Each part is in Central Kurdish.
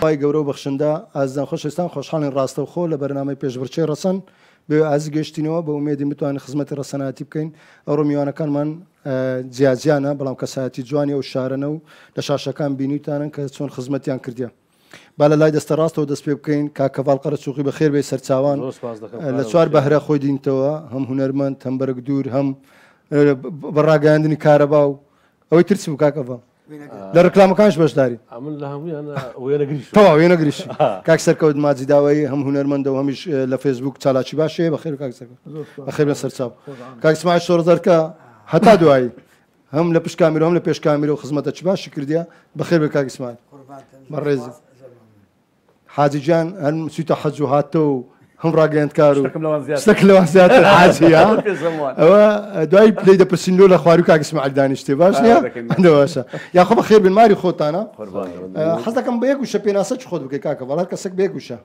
خی گەورە و بەخشندا ئازان خۆشەویستان خۆشحاڵین ڕاستەوخۆ لە بەرنامەی پێشبڕچەی ڕەسەن بێ ئازی گەشتینەوە بە ئومێدی بتوانین خزمەتی ڕەسەناتی بکەین ئەوڕۆ میوانەکانمان جیاجیانە بەڵام کەسایەتی جوانی و شارەنە و لە شاشەکان بینیتانن کە چۆن خزمەتیان کردیە با لە لای دەستە ڕاستەوە دەست پێ بکەین کاکەڤاڵ قەرەچووقی بەخێر بێ سەرچاوان لە چوار بەهرە خۆی دینتەوە هەم هونەرمەند هەم بەرەک دوور هەم بەڕاگەاندنی کارەبا و ئەوەی ترسی بوو کاکەڤاڵ لە ڕکلامەکانش بەشداری وێ نەگریش کاک سەرکەوت ماجیداوایی هەم هونەرمەندە و هەمیش لە فێسبوک چالاکی باشەیە بەخێر کاک سەرکەوت بەخێر بە سەرچاو کاک اسماعیل شۆڕەزەرکە هەتا دوایی هەم لە پشت کامیرە هەم لە پێش کامیرە و خزمەتە چ باشی کردیە بەخێر بێ کاک اسماعیل بەڕێزی حاجی جان هەر سویتە حەج و هاتە و هەم ڕاگەیاندکار و شتێک لەوان زیاتر حاجیە ئەوە دوای پلەی دەپرسین لۆ لە خواری و کاک اسماعیل دانیشتێ باش نییە باشە یاخۆ بەخێر بن ماری خۆتانە حەز دەکەم بە یەک وشە پێناسە چ خۆت بکەی کاکە وەڵات کەسێک بە یەک وشە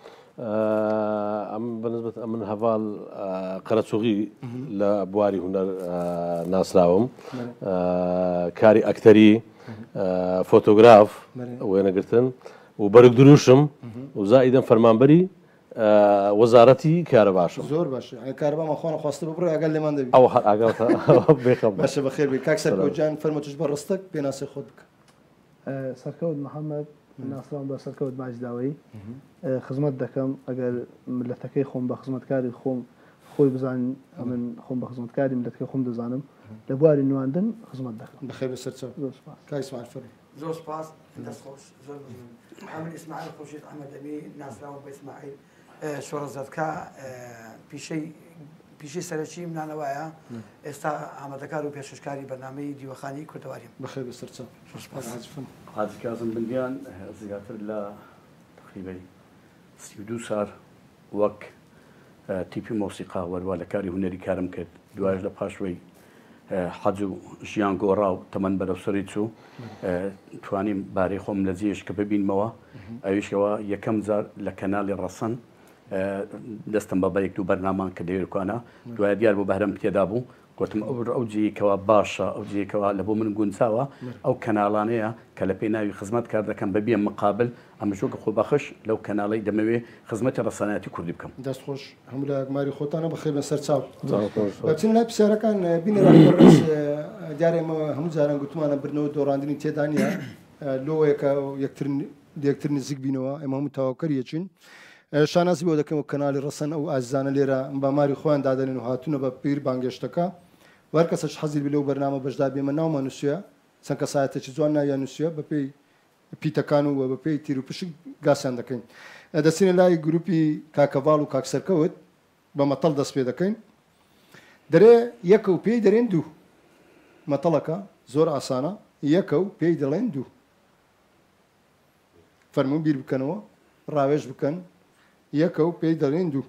بەنسبەت من هەڤاڵ قەرەچووغی لە بواری هونەر ناسراوم کاری ئەکتەری فۆتۆگراف وێنەگرتن و بەرگ دروشم و زائیدەن فەرمانبەری وەزارەتی کارە باشم زۆر باشە کارەبامان خۆنە خواستە ببڕێ ئەگەر لێمان دەبی ئەو بێخەم باشە بەخێر بێ کاک سەرکەوتجان فەرمەتوش بە ڕستەک پێناسەی خۆت بکە سەرکەوت محەممەد ناسرام بە سەرکەوت ماجداوایی خزمەت دەکەم ئەگەر ملەتەکەی خۆم بە خزمەتکاری خۆم خۆی بزانین من خۆم بە خزمەتکاری ملەتەکەی خۆم دەزانم لە بواری نواندن خزمەت دەکەم بەخێر بە سەرچاو کاک اسماعیل فەرموو زۆر سپاس دەستخۆش زۆر ئەمن ئیسماعیل خورشید ئەحمەدەمی ناسراوە بە ئیسماعیل شۆڕەزەرکە پیشەی سەرەکی منانەوەیە ئێستا ئامادەکار و پێشکاری بەرنامەی دیوەخانی کوردەواریم بەخێر بە سەرچاو حاجی کازم بندیان زیاتر لە تقریبا 32 سال وەک تیپی مۆسیقا وەروە لە کاری هونەری کارم کرد دوایش لە پاشوەی حەج و ژیان گۆڕا و تەمەەن بەرەوسەری چوو توانیم بارەی خۆم لە جێش کە ببینمەوە ئەویشەوە یەکەم جار لە کەناڵی ڕەسەن دەستم بە یەک دوو بەرنامان کە دەوێرکوانە دوای دیار بۆ بەهرم پێدا بوو گوتم ئەو جێیەکەوە باشە ئەو جێیەکەوە لە بۆ من گونجاوە ئەو کەناڵانەیە کە لە پێی ناوی خزمەت کار دەکەم بەبیە مقابل ئەمەژۆکە خۆ بەخش لەو کەناڵی دەمەوێ خزمەتی ڕەسەنایەتی کوردی بکەم دەستخۆش هەموو لە گماری خۆتانە بەخێر بە سەرچاو بچین لای پرسیارەکان بینێڕاس دیارێمەوە هەموو جاران گوتمانە برنەوە دۆڕاندنی تێدا نیە لۆیەکە یەکتر نزیک بینەوە ئێمە هەموو تاواکەریەچین شاناسی بۆ دەکەم و کەناڵی ڕەسەن ئەو ئازانە لێرە باماری خۆیان دادەنێن و هاتوونە بە پیر بانگێشتەکە وەر کەسەش حەزی لەو بەرنامە بەشدا بێمە ناومان نووسە چەند کەسایەتێکی جوان نایان نووسە بە پێی پیتەکان و بە پێی تیر و پشک گاسیان دەکەین دەچینە لای گروپی کاکەڤاڵ و کاک سەرکەوت بە مەتەڵ دەست پێ دەکەین دەرێ یەکە و پێی دەرێن دوو مەتەڵەکە زۆر ئاسانە یەکە و پێی دەڵێن دوو فەرموون بیر بکەنەوە ڕاوێژ بکەن یەکە و پێی دەڵێن دوو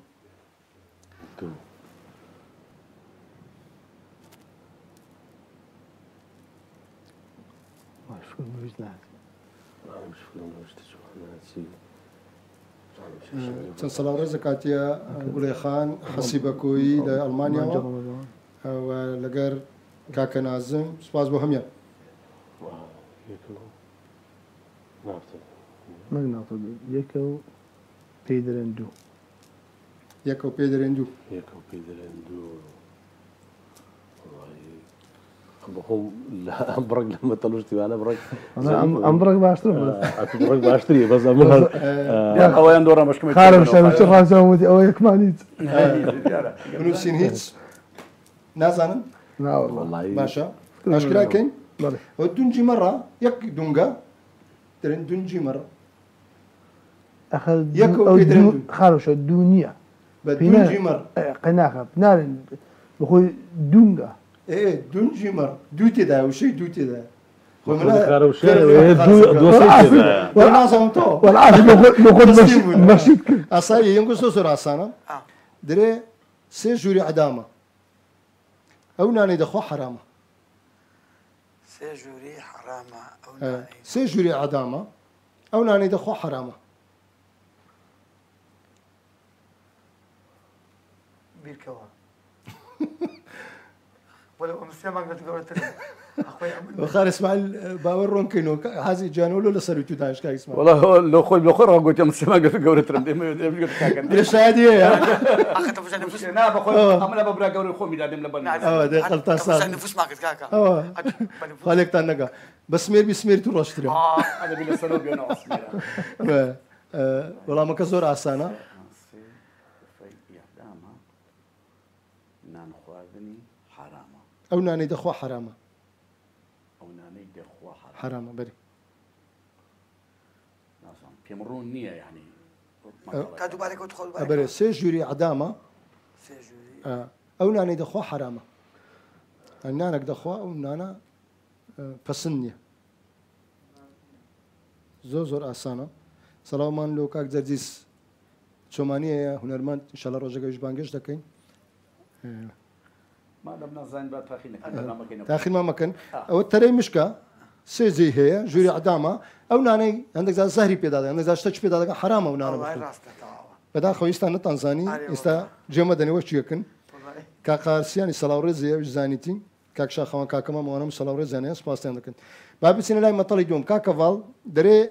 چەند سەڵاو ڕێزە کاتیە گوڵێخان حەسی بەکۆیی لە ئەڵمانیاوە لەگەر کاکە نازم سوپاس بۆ هەمیان یەکە و پێی دەرێن دوو یەکە و پێی دەرێن دوو بخۆم ئەم بڕێک لە مەتەڵشتیوانە بڕێک ئەم بڕێک باشتر بڕێک باشتری بەس ئەویان دۆڕە مەشکمە ڕازەوتی ئەوە یەکمانیت بنووسین هیچ نازانن باشە ئاشکراکەین ئەو دونجی مەڕە یەک دونگە دەرێن دونجی مەڕە خارۆشە دوو نییە قەناخە نارن بخۆی دونگە دونجی مەڕ دوو تێدا وشەی دوو تێدا ئاسایی یەنگە زۆر ئاسانە دەرێ سێ ژووری عەدامە ئەو نانەی دەخۆ حرامە سێ ژووری عەدامە ئەو نانەی دەخۆ حرامە ولا مسلمان قلت قولت أخوي خار اسماعيل باور رون كينو حازي جانولو لسروتو داش كاي اسمع والله لو خوي بخور قلت يا مسلمان قلت قولت رم دي قلت كاكن ليش هادي أخذت فوش نفوس انا بخوي عمل ببرا قولي خومي دادم لبن ده قلتا فوش صار نفوس ما قلت كاكا خالك تنقا بسمير بسمير تو راشتري انا بلا سنو بينا اسمي والله ما كزور عسانا نان خوازني حرامه او ناني دخوا حرامه او ناني دخوا حرامه بري ناسان بيمرون نيه يعني كادو بالك وتدخل بالك بري سي جوري عدامه سيجوري او ناني دخوا حرامه نانك دخوا او نانا فسنيه زور اسانا سلامان لو كاك زرزيس شومانيه هنرمند ان شاء الله روجا بانجش دكين ما دمنا زين بقى تاخير ما مكان او ترى مشكا سي زي هي جوري عدامه او ناني عندك زهري بيدا عندك زاشتش بيدا حرام او نانا بدا خويستان تنزاني استا جمدني وش يكن كاقارسيان سلاورزي زانيتي كاك شاخوان كاكما مونم سلاورزاني سباستان دكن باب سين لاي مطلي دوم كاكفال دري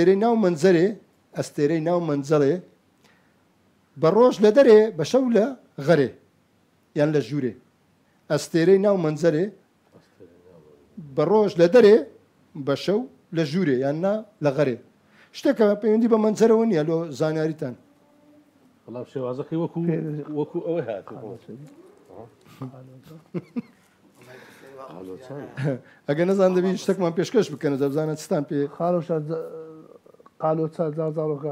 استيري ناو منزلي بروش لدري بشوله غري يعني لجوري استيري ناو منزلي بروش لدري بشو لجوري يعني لغري اشتكى بيندي بمنزله ونيا لو زانياريتان والله شو عزكي وكو اوهات اگه نزان دبی اشتك من پیشکش بکنه زبزانه تستان پی خالو شاد قالوا تسال زاروكا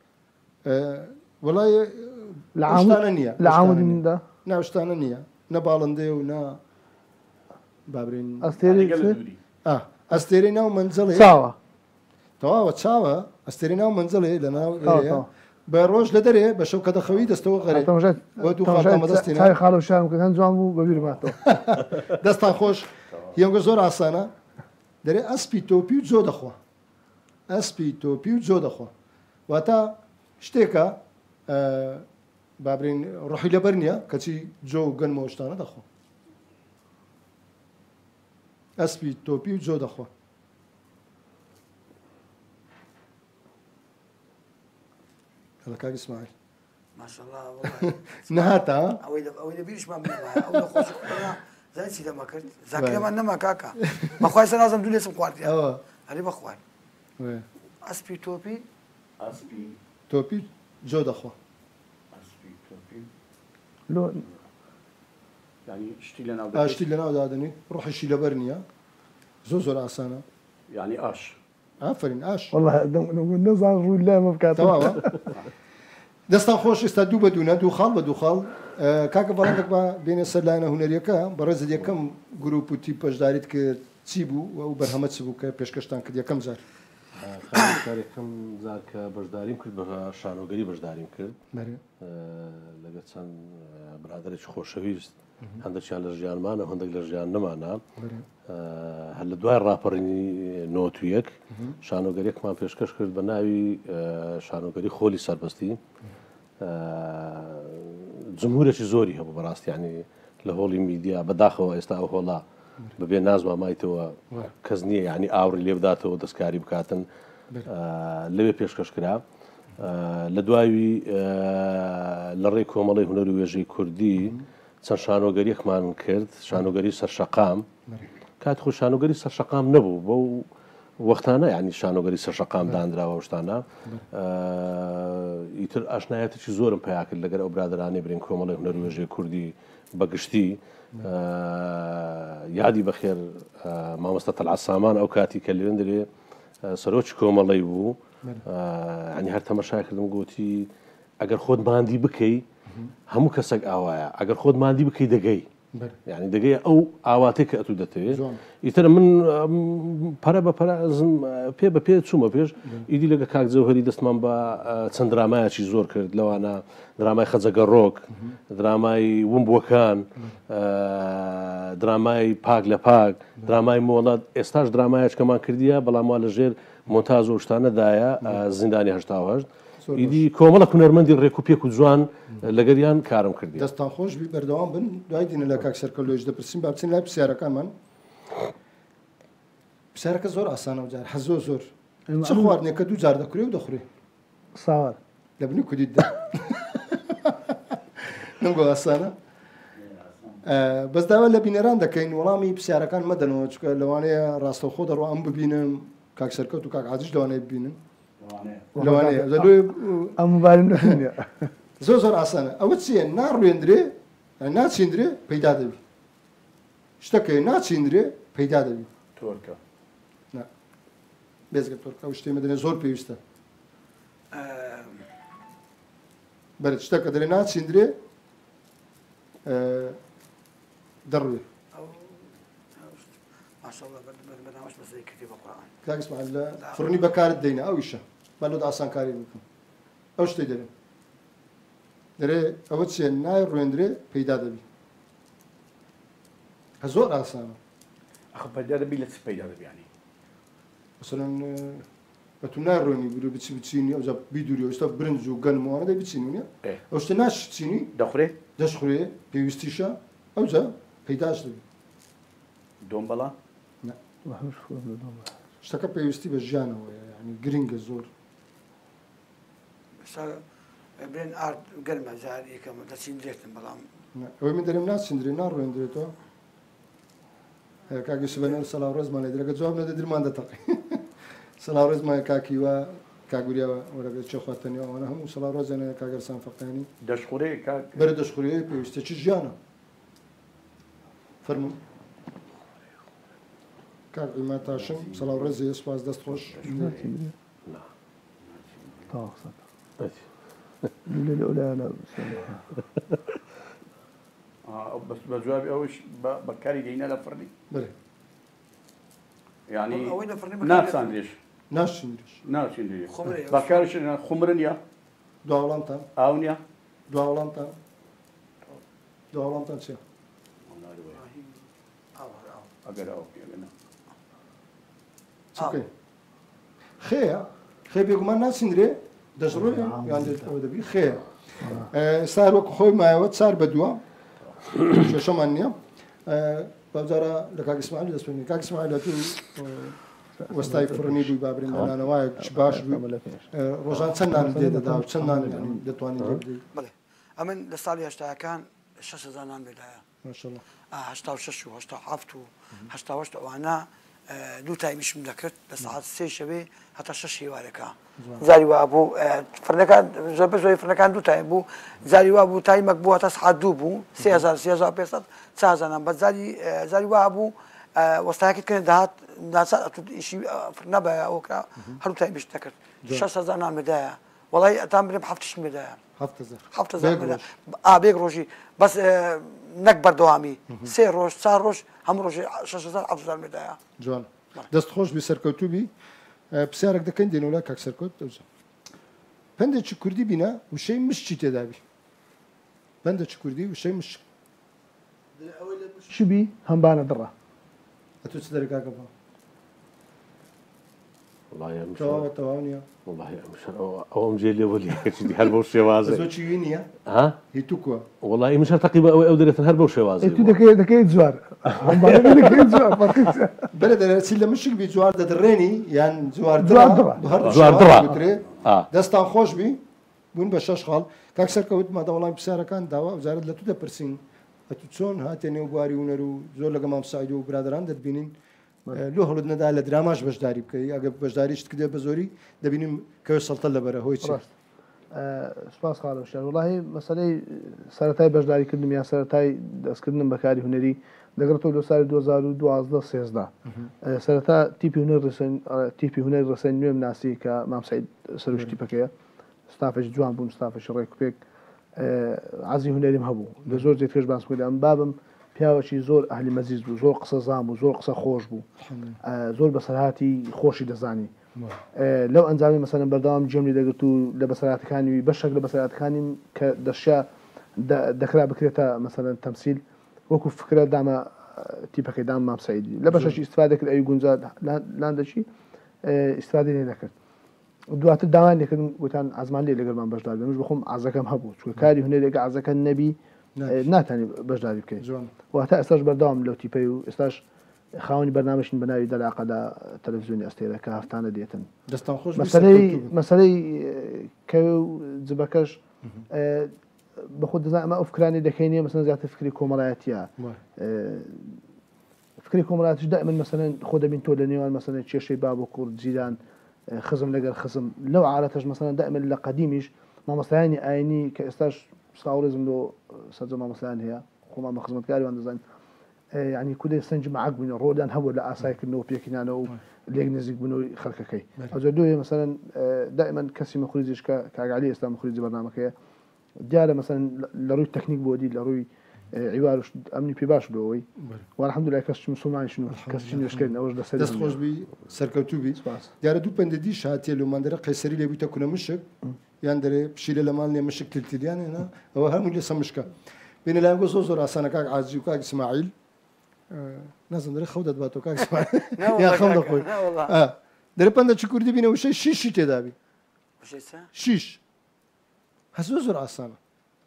والله لعامد من ده نا اشتاننيا نا بالندي ونا بابرين استيرينا ومنزلي ساوا توا استيرينا ومنزلي لنا بروج لدري بشو كذا خوي دستو غري ودو خاطر مدستينا هاي خالو شام كان زوامو ببير ماتو دستا خوش يوم زور عسانا دري اسبيتو بيو زود اخو اسبيتو بيو زود اخو واتا اشتكى بابرين روحي لبرنيا كتي جو جن موشتانا دخو اسبيتو بيو زود اخو هذا كاك اسماعيل ما شاء الله والله نهاتا او اذا بيش ما او خوش زين سيدا ما كنت ذاكره ما نما كاكا ما خويا لازم دنيا اسم قوارتي هذه ما خويا اسبي توبي توبي جود اخو اسبي توبي لو يعني اشتي لنا ودادني روح اشتي لبرنيا زوزو عسانا يعني اش عفرين اش والله نظر ولا ما بكات تمام دستان خوش استدو بدونا دو خال كاكا فالندك با بين سلانا هنريكا برز يكم جروب تي بجداريت ك تسيبو و برهمت سبو ك پیشکشتان ک يكم زار خاري كم زار ك بجداريم كرد به شانوگري بجداريم كرد بله لەگەچەند برادێکی خۆشەویست هەندێکیان لە ژیانمانە هەندێک لە ژیان نەمانە هەر لە دوای ڕاپەڕینی نۆتویەک شانۆگەریەکمان پێشکەش کرد بە ناوی شانۆگەری خۆلی سەربەستی جمهورێکی زۆری هەبوو بەڕاستی ینی لە هۆڵی میدیا بەداخەوە ئێستا ئەو هۆڵا بەبێ نازوە مایتەوە کەس نییە ینی ئاوری لێ بداتەوە دەستکاری بکاتن لەوێ پێشکەش کرا لە دواوی لە ڕێی کۆمەڵی هونەر و وێژەی کوردی چەند شانۆگەریەکمان کرد شانۆگەری سەرشەقام کات خۆ شانۆگەری سەرشەقام نەبوو بەو وەختانە ینی شانۆگەری سەرشەقام دانراوە شتانە ئیتر ئاشنایەتێکی زۆرم پیا کرد لەگەر ئەو برادرانەی برین کۆمەڵی هونەر و وێژەی کوردی بەگشتی یادی بەخێر مامۆستا تەلعەت سامان ئەو کاتی کە لێن درێ سەرۆکی کۆمەڵی بوو ینی هەر تەمەشای کردم گوتی ئەگەر خۆت ماندی بکەی هەموو کەسێک ئاوایە ئەگەر خۆت ماندی بکەی دەگەی ینی دەگەی ئەو ئاواتێک کە ئەتو دەتەوێت ئیتر من پەرە بە پەرازم پێ بە پێ چوومە پێش ئیدی لەگە کاک جەوهەری دەستمان بە چەند درامایەکی زۆر کرد لەوانە درامای خەجەگەڕۆک درامای ومبووەکان درامای پاک لە پاک درامای مۆڵەت ئێستاش درامایەکەمان کردیە بەڵام وا لە ژێر مۆنتاژ و شتانەدایە زیندانی هەشتا و هەشت ئیدی کۆمەڵە هونەرمەندی ڕێکوپێک و جوان لەگەریان کارم کردی. دەستان خۆش بی بەردەوام بن دوای دینە لە کاک سەرکە لۆژ دەپرسین با بچین لای پرسیارەکانمان. پرسیارەکە زۆر ئاسانە وجار حەزۆ زۆر چ خواردنێکە دوو جار دەکوێ و دەخورێ ساوار لە بنی کودیتدا نەنگۆ ئاسانە بەس داوا لە بینەران دەکەین وەڵامی پرسیارەکان مەدەنەوە چکە لەوانەیە ڕاستەوخۆ دەڕوا ئەم ببینم کاک سەرکەوت و کاک عاجز لەوانەیە ببینن لەوانەیە ئەم موبایلم نەخوێنیە زۆر زۆر ئاسانە ئەوە چییە ناڕوێندرێ ناچیندرێ پەیدا دەبی شتەکەی ناچیندرێ پەیدا دەبی تۆرکە بێزگە تۆرکە ئەو شتێ مەدەنێ زۆر پێویستە بەرە شتەکە دەرێ ناچیندرێ دەڕوێ کاک اسماعیل لە فڕنی بەکارت دەینە ئەویشە با لۆ ئاسانکاری بکەم ئەو شتەی دەرێ دەرێ ئەوە چیە نای ڕوێندرێ پەیدا دەبی زۆر ئاسانە پەیدا دەبی لە چ پەیدا دەبیانی مثلا بە تو ناڕۆنی بیر بچی بچینی ئەوجا بیدووری ئەوستا برنج و گەنموانە دەی بچینی ئەو شتە ناشچینی دەخورێ دەشخورێ پێویستیشە ئەوجا پەیداش دەبی دۆمبەڵە شتەکە پێویستی بە ژیانەوەیە ینی گرنگە زۆر برێن ئارد گەرمە جاری یەکەمە دەچیندرێتن بەڵام ئەوەی من دەرێم ناچیندرێ ناڕوێندرێتەوە کاکی سبەنەر سەلااو ڕێزمان لێ درەگە جواب نەدە درمان دەتەقی سەلااو ڕێزمان کاکی وە کاگوریاوە وەرەگە چێ خواتەنیەوەوانە هەموو سەلااو ڕۆزێنە کاگەرسان فەقانی دەشخورێ بەرە دەشخوریە پێویستێکی ژیانە فەرموو کاک ئیما تاشم سەلااو ڕێزی سوپاس دەست خۆش بەس بە جوابی ئەوش بەکاری دێنە لە فڕنی ینی ناچاندێش ناشیندرێش ناچیندێ بەکارش خومرن یا دواوەڵامتان ئاو نیە دواوەڵامتان دواوەڵامتان چیە ئەگەر ئەو پێگەنە چکەی خێە خێ بێگومان ناچیندرێ دەژڕۆ یان ئەوە دەبی خێ ئێستا وەکو خۆی مایەوە چار بە دووە شەشەمان نییە بەجارە لە کاک اسماعیل دەستێنی کاک اسماعیل تو وەستای فڕنی بووی بابرین نانەوەیە چ باش ڕۆژان چەند نان دێدەدا و چەند نان دەتوانین لێ بدەیت بڵێ ئەمن لە ساڵی هەشتاکان 6,000 نان بێدایە ماشەڵڵا 86 و 87 و 88 ئەوانە دوو تایمیشم دەکرد لە ساعت 3 شەوێ هەتا 6 هێوارەکە زاری وا بوو فرنەکان زۆر فرنەکان دوو تایم بوو زاری وا بوو تایمەک بوو هەتا ساعت 2 بوو 3500 4,000 بە زاری وا بوو وەستایەکەت کردن داهات ئیشی فرنە بە ئەوکرا هەرو تایمیش دەکرد 6,000 نان بێدایە وەڵی ئەتان برێم هەفتش بێدایە 7,000 بێک ڕۆژی بەس نەک بەردەوامی 3 ڕۆژ 4 ڕۆژ هەموو ڕۆژی 6,000 بێدایە جوان دەست خۆش بی سەرکەوتوبی پرسیارێک دەکەین دێنەوە لای کاک سەرکەوت دەوزە پندێکی کوردی بینە وشەی مشتی تێدابی پندێکی کوردی وشەی مشک شبی هەمبانە دڕە ئەتو چ دەرەکاکە بە تەواو نییە ئەوم جێ لێ وەلی هەر بەو شێوازە زۆچی نییە هی تو کووە وڵی من تەقیبە ئەو دەرێتن هەر بەو شێوازە تو دەکەیت جوار بەرە دەرەچی لە مشک بی جوار دەدڕێنی یان جوار دەستان خۆش بی بوون بە 6 خاڵ کاک سەرکەوت مادە وەڵام پرسیارەکان داوە وزارت لە تو دەپرسین ئەتو چۆن هاتێ نێو بواری هونەر و زۆر لەگە مام ساید و برادران دەبینین لۆ هەڵت نەدا لە دراماش بەشداری بکەی ئەگە بەشداریشت کردێ بە زۆری دەبینیم کەوێ سەڵتە لەبەرە هۆی چ سپاس خاڵشار وڵی مەسەلەی سەرەتای بەشداریکردن یان سەرەتای دەستکردن بەکاری هونەری دەگرێتەوە لە ساڵی 2012 سەرەتا تیپی هونەر ڕسەن نوێم ناسی کە مام سعید سەرش تیپەکەیە ستافش جوان بوون ستافش ڕێکوپێک عزی هونەریم هەبوو لە زۆر جێت کەش باسکولی ئەم بابم پیاوەکی زۆر ئەهلی مەزیز بوو زۆر قسە زان بوو زۆر قسە خۆش بوو زۆر بەسەرهاتی خۆشی دەزانی لەو ئەنجامی مەسەلەن بەردەوام جێمی دەگرت و لە بەسەراتەکانی بەشێک لە بەسەراتەکانیم کە دەشیا دەکرا بکرێتە مەسەلەن تەمسیل وەکو فکرە دامە تیپەکەی دام مام سعیدی لە بەشەشی ئیستفادە کرد ئەوی گونجات لاندەچی ئیستفادەی لێ دەکرد دواتر داوان لێکردن گوتان ئازمان لێ لەگەڵمان بەشدار بێ، مش بخۆم عازەکەم هەبوو چونکە کاری هونەرێکە عازەکە نەبی ناتوانێت بەشداری بکەیت. واتە ئێستاش بەردەوام لەو تیپەی و ئێستاش خاوەنی بەرنامەشین بە ناوی دەلاقەدا تەلەڤیزیۆنی ئەستێرە کە هەفتانە دێتن. مەسەلەی کەوێ و جبەکەش بەخۆ دەزان ئەمە ئەو فکرانی دەکەینێ مەسەلەن زیاتر فکری کۆمەڵایەتیە. فکری کۆمەڵایەتیش دائیمەن مەسەلەن خۆ دەبین تۆ لە نێوان مەسەلەن کێشەی باب و کوڕ جیران خزم لەگەر خزم لەو عادەتەش مەسەلەن دائیمەن لە قەدیمیش مامۆستایانی ئاینی کە ئێستاش ساوڕێزم لۆ سەرجە مامۆستایان هەیە خۆمان بە خزمەتکاریوان دەزانین یعنی کودەی سنج معاق بووین ڕۆدان هەبوو لە ئاسایکردنەوە پێکینانەوە و لێک نزیک بوونەوەی خەڵکەکەی. ئەوجا دوێ مەسەلەن دائیمەن کەسی مەخوریزیش کە کاگعالی ئێستا مەخوریزی بەرنامەکەیە دیارە مەسەلەن لە ڕووی تەکنیک بۆ دی لە ڕووی عیوارش ئەمنی پێ باش بەوەی والحەمدولای کەس مسلمانیشن و کەسی نوێشکردن ئەوەش دەست خۆشبی سەرکەوتوبی دیارە دوو پەندەدی شاتیە لۆماندەرە قەیسەری لێ بوویتە کونە مشک یان دەرێ پشیلە لە ماڵ نێ مشک تلتیلیانێنە ئەوە هەموو لێ سەمشکە بینە لایەن گۆ زۆر ئاسانە کاک عازی و کاک ئیسماعیل نازم دەرێ خەو دەدباتەوە کاک ئیسماعیل یان خەم دەخۆی دەرێ پەندە چ کوردی بینە وشەی شیشی تێدابی شیش هەز زۆر ئاسانە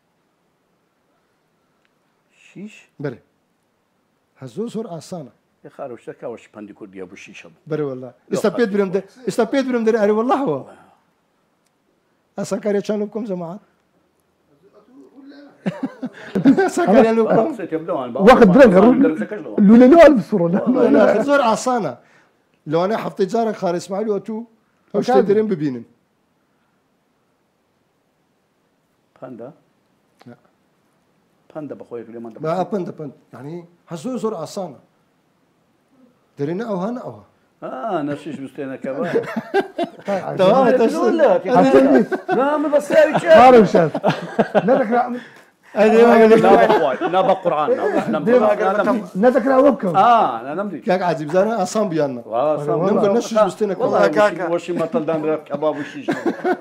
بەێ هە زۆر ئاسانە خارشتەکەەوەش پەندی کوردیە بۆ شیشە بەرەوەله ئێستا پێت برم دەرێ ئەرێوەڵەوە ئاسانکاریان لە بکۆم زەماعات وەخت درەنگە لولەوە بسوڕە زۆر ئاسانە لەوانەیە هەفتەی جارە خارە ئیسماعیل و تو ئەو شتێ دەرێن ببینن پەندە بەخۆی لێمان پەندە یعنی هە زۆر ئاسانە دەرێنە ئەوهانە ئەوە نەشیش بستێنەکە بە قورآن نەدەکراوە بکەم کاک عەجیبزانە ئاسان بیانە نەشیش بستێنەکەشی مەتەلدان کەباب و شیش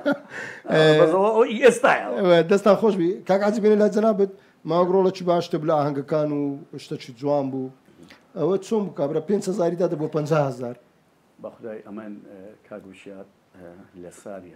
ئێستاە دەستان خۆش بی کاک عەجیب بێنێ لا جەنابەت ماگڕۆڵە چی باشتە بلا ئاهەنگەکان و شتەکی جوان بوو ئەوە چۆن بکبرە 5,000 دادە بۆ 50,000 بەخدای ئەمان کاگوشیات لە ساڵی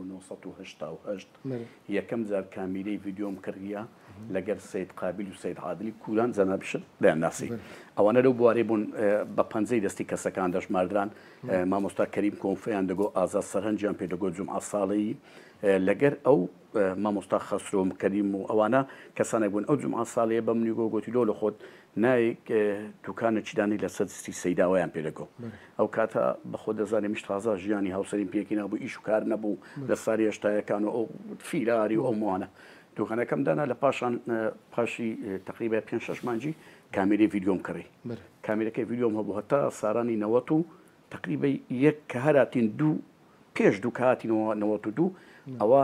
1970 یەکەم جار کامیرەی ڤیددیۆم کردیە لەگەر سید قابل و سید عادلی کوران جەنابشت دایان ناسی ئەوانە لەو بوارەی بوون بە پەنجەی دەستی کەسەکان دەژماردران مامۆستا کەریم کۆنفەیان دەگۆ ئازاد سەرهەنجیان پێ دەگۆ جومعە ساڵەیی لەگەر ئەو مامۆستا خەسرۆم کەریم و ئەوانە کەسانێک بوون ئەو جومعە ساڵەیە بە منی گۆتی لۆ لە خۆت نایک دوکانە چیدانی لە سەدستی سەیداوایان پێدەگۆ ئەو کاتە بەخۆ دەزانێ میش تازە ژیانی هاوسەرین پێکی نەبوو ئیش و کار نەبوو لە ساری هێشتایەکان و ئەو فیراری و ئەو موانە دوکانەکەم دانا لە پاشان پاشی تقریبا 5-6 مانجی کامیرەی ڤیددیۆم کڕی کامیرەکەی ڤیددیۆم هەبوو هەتا سارانی 90 و تقریبا یەک کە هەراتین دوو پێش دوو کاتینەوە 92 ئەوە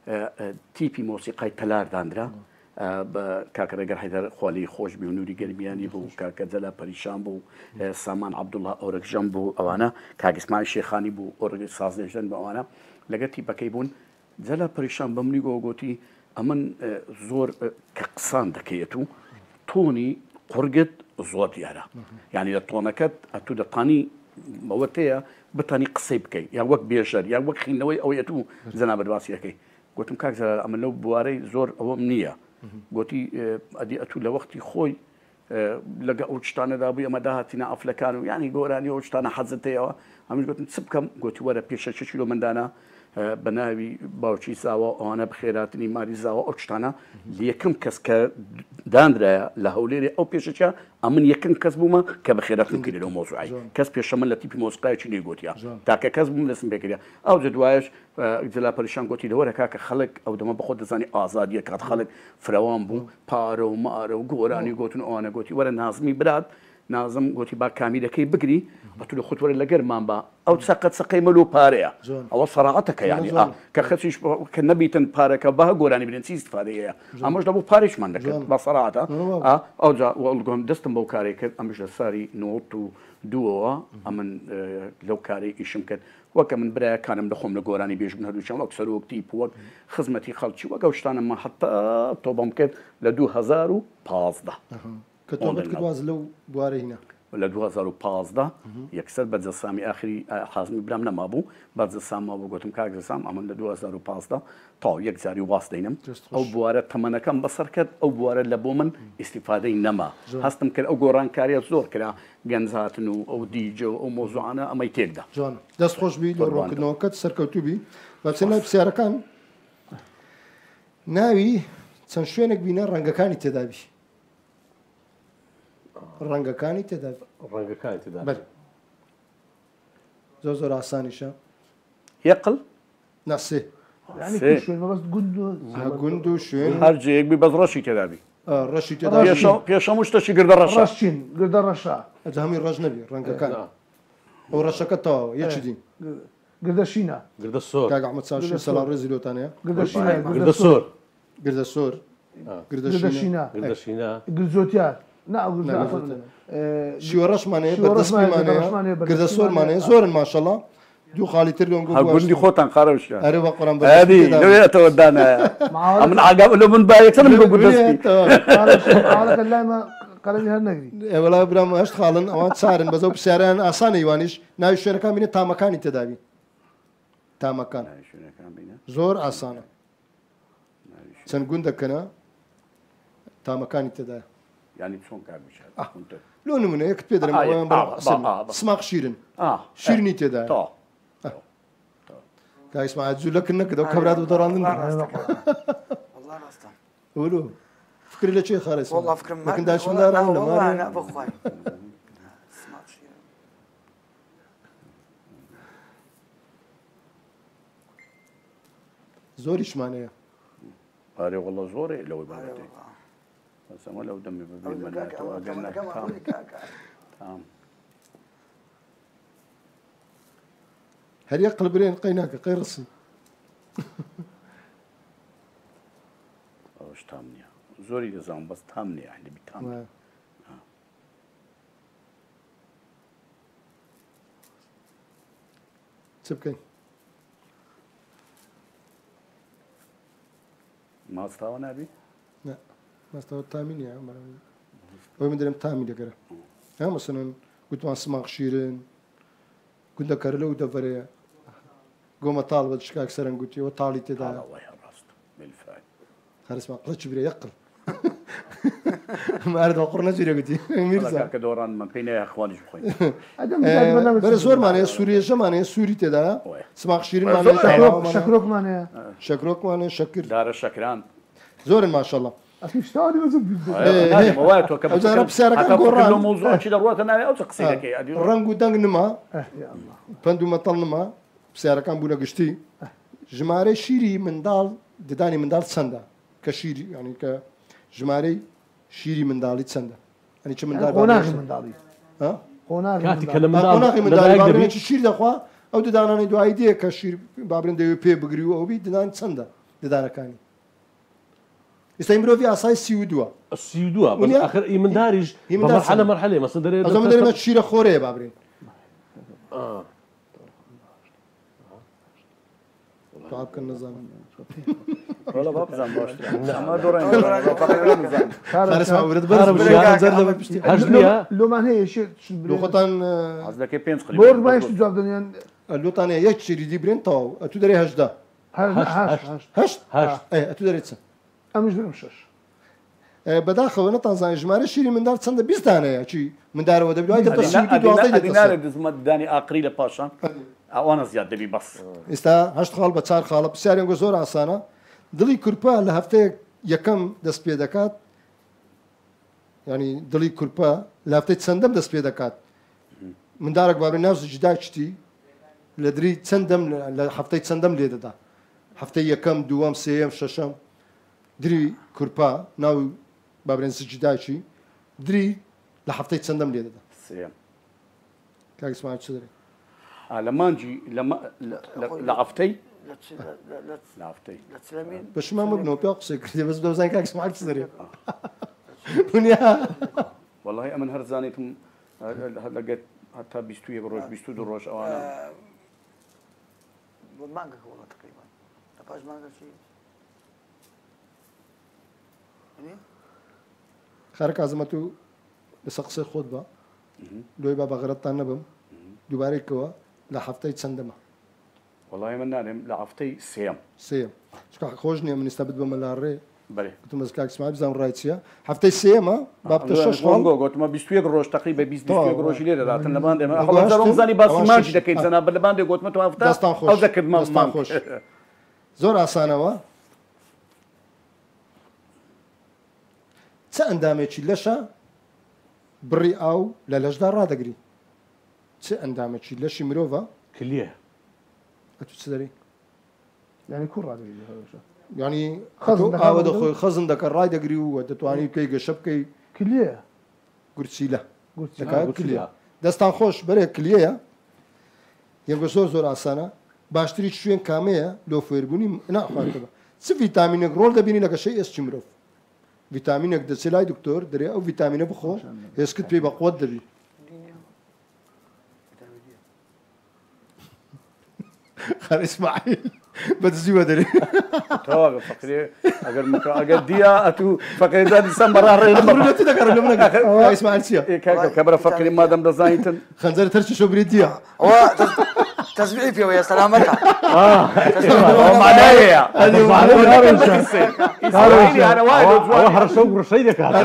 تیپی مۆسیقای تەلار دانرا کاکە ڕێگەر حیدەر خوالی خۆش بی و نوری گەرمیانی بوو کاکە جەلا پەریشان بوو سامان عەبدوڵڵا ئۆرەکژەم بوو ئەوانە کاگسمان شێخانی بوو ئۆرگی سازێژن بە ئەوانە لەگەر تیپەکەی بوون جەلا پەریشان بە منی گۆگوتی ئەمن زۆر کە قسان دەکەیت و تۆنی قورگت زۆر دیارە یعنی لە تۆنەکەت ئەتو دەتانی بەوەتەیە بتانی قسەی بکەیت یا وەک بێژەر یا وەک خینەوەی ئەوەیەت و جەنابەت باسیەکەی گوتم کاک زەرار ئەمە لەو بوارەی زۆر ئەوەم نییە گوتی ئەدی ئەتوو لە وەختی خۆی لەگە ئەو شتانەدا بووی ئەمە داهاتینە ئەفلەکان و ینی گۆرانی ئەو شتانە حەزتەیەوە ئەمش گوتم چ بکەم گوتی وەرە پێشە 6 کیلۆ مندانە بە ناوی باوکی زاوە ئەوانە بخێراتنی ماری زاوە ئەو شتانە یەکەم کەس کە دانرایە لە هەولێری ئەو پێشەچە ئەمن یەکەم کەس بوومە کە بەخێراتم کرد لەو مۆزوعی کەس پێشە من لە تیپی مۆسیقایەکی نێگوتیە تاکە کەس بووم دەستم پێکردە ئەو دوایش جەلا پەریشان گوتی لەوەرە کاکە خەڵک ئەو دەمە بەخۆ دەزانی ئازادیە کات خەڵک فراوان بوو پارە و مارە و گۆرانی گوتن ئەوانە گوتی وەرە نازمی برات نازم گوتی با کامیرەکەی بگری بەتو لە خۆتوەرە لەگەرمان بە ئەو چەقەت سەقەی مەلو پارەیە ئەوە سەراعەتەکە یعنی کە خەچیش کە نەبیتن پارەکە بە گۆرانی بنێن چی استفادەیە ئەمەش دەبوو پارێکمان دەکرد بە سەراعەتە ئەوجا وەڵگۆم دەستم بەو کارێک کرد ئەمش لە ساری 92ەوە ئەمن لەو کارەی ئیشم کرد وەکە من برایەکانم لە خۆم لە گۆرانی بێژ بن هەردووچەم وەک سەرۆکتی وەک خزمەتی خەڵکی وەک ئەو شتانەمە حتا تۆ بەم کرد لە 2015 کە تۆ بەت کردواز لەو بوارەینە لە 2015 یەکسەر بەرجەسامی ئاخری حازمی برام نەمابوو بەرجەسام مابوو گوتم کاگرسام ئەمن لە 2015 تا یەک جاری واست دەینم ئەو بوارە تەمەنەکەم بەسەر کرد ئەو بوارە لە بۆ من ئیسیفادەی نەما هەستم کرد ئەو گۆڕانکاریە زۆر کرا گەنجهاتن و ئەو دیجە و ئەو مۆزوعانە ئەمەی تێکدا جوان دەست خۆش بی لە ڕۆکردنەوەکەت سەرکەوتوبی بەچەند لای پرسیارەکان ناوی چەند شوێنێک بینە ڕەنگەکانی تێدابی ڕەنگەکانی تێدابی ڕەنگەکانی تێدا زۆر زۆر ئاسانیشە یەقل ناسێ يعني شوێن مەبەست گوند و شوێن هەر جەیەک بی بەس ڕەشی تێدابی ڕەشی تێدابی پێشەم شتەشی گردە ڕەش ڕەشین گردە ڕەشا ئەجا هەمی ڕەش نەبی ڕەنگەکان ئەو ڕەشەکە تەواوە یەکی دین گردە شینە گردە سۆر کاک ئەحمەد چاوشی سەڵام ڕێزی لۆتانەیە گردە شینە گردە سۆر گردە سۆر گردە شینە گردە شینە گرزۆتیار شیوەڕەشمانەیە بەدەستمانەیە گردە سۆرمانەیە زۆرن ماشەڵڵا دوو خاڵی تر لۆنگ گوندی خۆتان قارەوشە ئەرێ بە قڕم لەوێتەوە دانایە من ئاگام لە من باەکەم بە گوندەستی لایمە قەلەمی هەر نەگری وڵا برام هەشت خاڵن ئەوان چارن بەزە پرسیاریان ئاسانە یوانیش ناوی شوێنەکان بینێت تامەکانی تێداوی تامەکان زۆر ئاسانە چەند گوندەکەنە تامەکانی تێدا ینی چۆن کار بشات لۆ نمونە یەکت پێ دەرم سماق شیرن شیرنی تێدا کایسمە جوولەکن نەکرد ئەو کەبرات و دەڕاندن ولو فکری لە چێ خارێس داشمداران لە زۆریشمانەیە ئارێ وەڵە زۆرێ لەوەی بابەتێ بەسەمە لەو دەمی ببێمەناتەوە هەر یەک قلبرێن قەی ناکە قەی ڕسی ئەوش تام نییە زۆری دەزانم بەس تام نییە هەندێبی تام چ بکەین ماستاوە نابی ماستەوە تامی نییە ئەوی من دەرم تامی دەگەرە ها مەسەنەن گوتمان سماق شیرن گوندەکەر لەو دەڤەرەیە گۆمە تاڵ بە شکاک سەرنگ گوتیەوە تاڵی تێدا خارسما قڵەچ برێ یەقل ماردەوە قڕ نەجێرە گوتی کە دۆڕان من پێی نایە خوانیش بخۆین بەرە زۆرمانەیە سووریێژەمانەیە سووری تێدا سماق شیرینمانەیە شەکرۆکمانەیە شەکرۆکمانەیە شەکر دارە شەکران زۆرن ماشەڵڵا ڕنگ و دەنگ نما پند و مەتەڵ نما پرسیارەکان بوونە گشتی ژمارەی شیری منداڵ ددانی منداڵ چەندە کە شیری ینی کە ژمارەی شیری منداڵی چەندە ئەنی چ منداڵی شیر دەخوا ئەو ددانانی دوایی دێ کە شیر بابرن دەوێت پێ بگری و ئەوبی ددان چەندە ددانەکانی ئێستا مرۆڤی ئاسای 32 آخر ئیمنداریش مرحلە مرحلەی مەسە دەرێت شیرە خۆرەیە بابرین بکەن نەزانم لۆمان هەیە خۆتان جوابدنیان لۆتانەیە یەک شیری دی برێن تەواو ئەتو دەرێ هەشدا ئەتو دەرێت چەند ئەمش برم شش بەداخەوە نەتانزانانی ژمارە شیری منداڵ چەندە 20 دانەیە چی مندارەوە دەبێت دانی ئاقری لە پاشان ئەوانە زیاد دەبی بەس ئێستا هەشت خاڵ بە 4 خاڵە پرسیارێنگە زۆر ئاسانە دڵی کورپە لە هەفتەیە یەکەم دەست پێ دەکات ینی دڵی کورپە لە هەفتەی چەندەم دەست پێ دەکات مندارێک بابێ ناو سجدا چتی لە دری چەندەم لە هەفتەی چەندەم لێ دەدا هەفتەی یەکەم دووەم سێەم شەشەم دری کورپە ناو بابرێن سجداچی دری لە هەفتەی چەندەم لێ دەدا کاکسمان چ دەرێ لە مانجی لە ئەفتەی بەشمان ببنەوە پێ قسەی کردی بەس دەوزان کاکسمان چ دەرێ والله ئەمن هەرزانێتم لەگەت هەتا 21 ڕۆژ 22 ڕۆژ ئەوانە مانگەکەوەڵە تقریبان لە پاش مانگەچی خارە کازمەت و لەسەر قسەی خۆت بە لۆی با بەغەرەتتان نەبم دووبارەیەکەوە لە هەفتەی چەندەمە وڵی من نانێم لە هەفتەی سێم خۆش نییە منیستا بت بەمە لاڕێ بەێ گوتم کاکسما بزانام ڕای چییە هەفتەی سێمە بابتە شەش گۆتمە 21 ڕۆژ تقی بە 20 ڕۆژی لێ دەداتن لە باندێمەزانی باسی دەکەیت زەنا بە لە باندێک گوتمە تو دەستان خۆش دەکردمان خۆش زۆر ئاسانەوە چه ئەندامێکی لەشە بڕی ئاو لە لەشدا ڕدەگری چه ئەندامێکی لەشی مرۆڤە کلیە ئەتو چ دەری یعنی کوڕ ڕادەگری ینی ئاوە دەخۆی خەزم دەکە ڕای دەگری وە دەتوانانی بکەی گەشە بکەی کلیە گورچیلە کلیە دەستان خۆش بەرێ کلیەیە یەگە زۆر زۆر ئاسانە باشتری شوێن کامەیە لۆ فێربوونی ناخواتەوە چ ڤیتامینێک ڕۆڵ دەبینی لە گەشەی ئێسکی مرۆڤ ڤیتامینێک دەچێت لای دکتۆر دەرێ ئەو ڤیتامینە بخۆ هێزکت پێی بە قوت دەبی خەرئیسماعیل بەدزیوە دەرێ فقرێ ئەگەر دیە ئەتو فەقێدان دیسان بەڕاڕێ ئیسماعیل چییە کە بەرە فەقری مادەم دەزانیتن خەنجەر تەرچی شۆ برێت دیە تەزبیعی پێوەیە سەلامەتە هەرشە و گڕشەی دەکات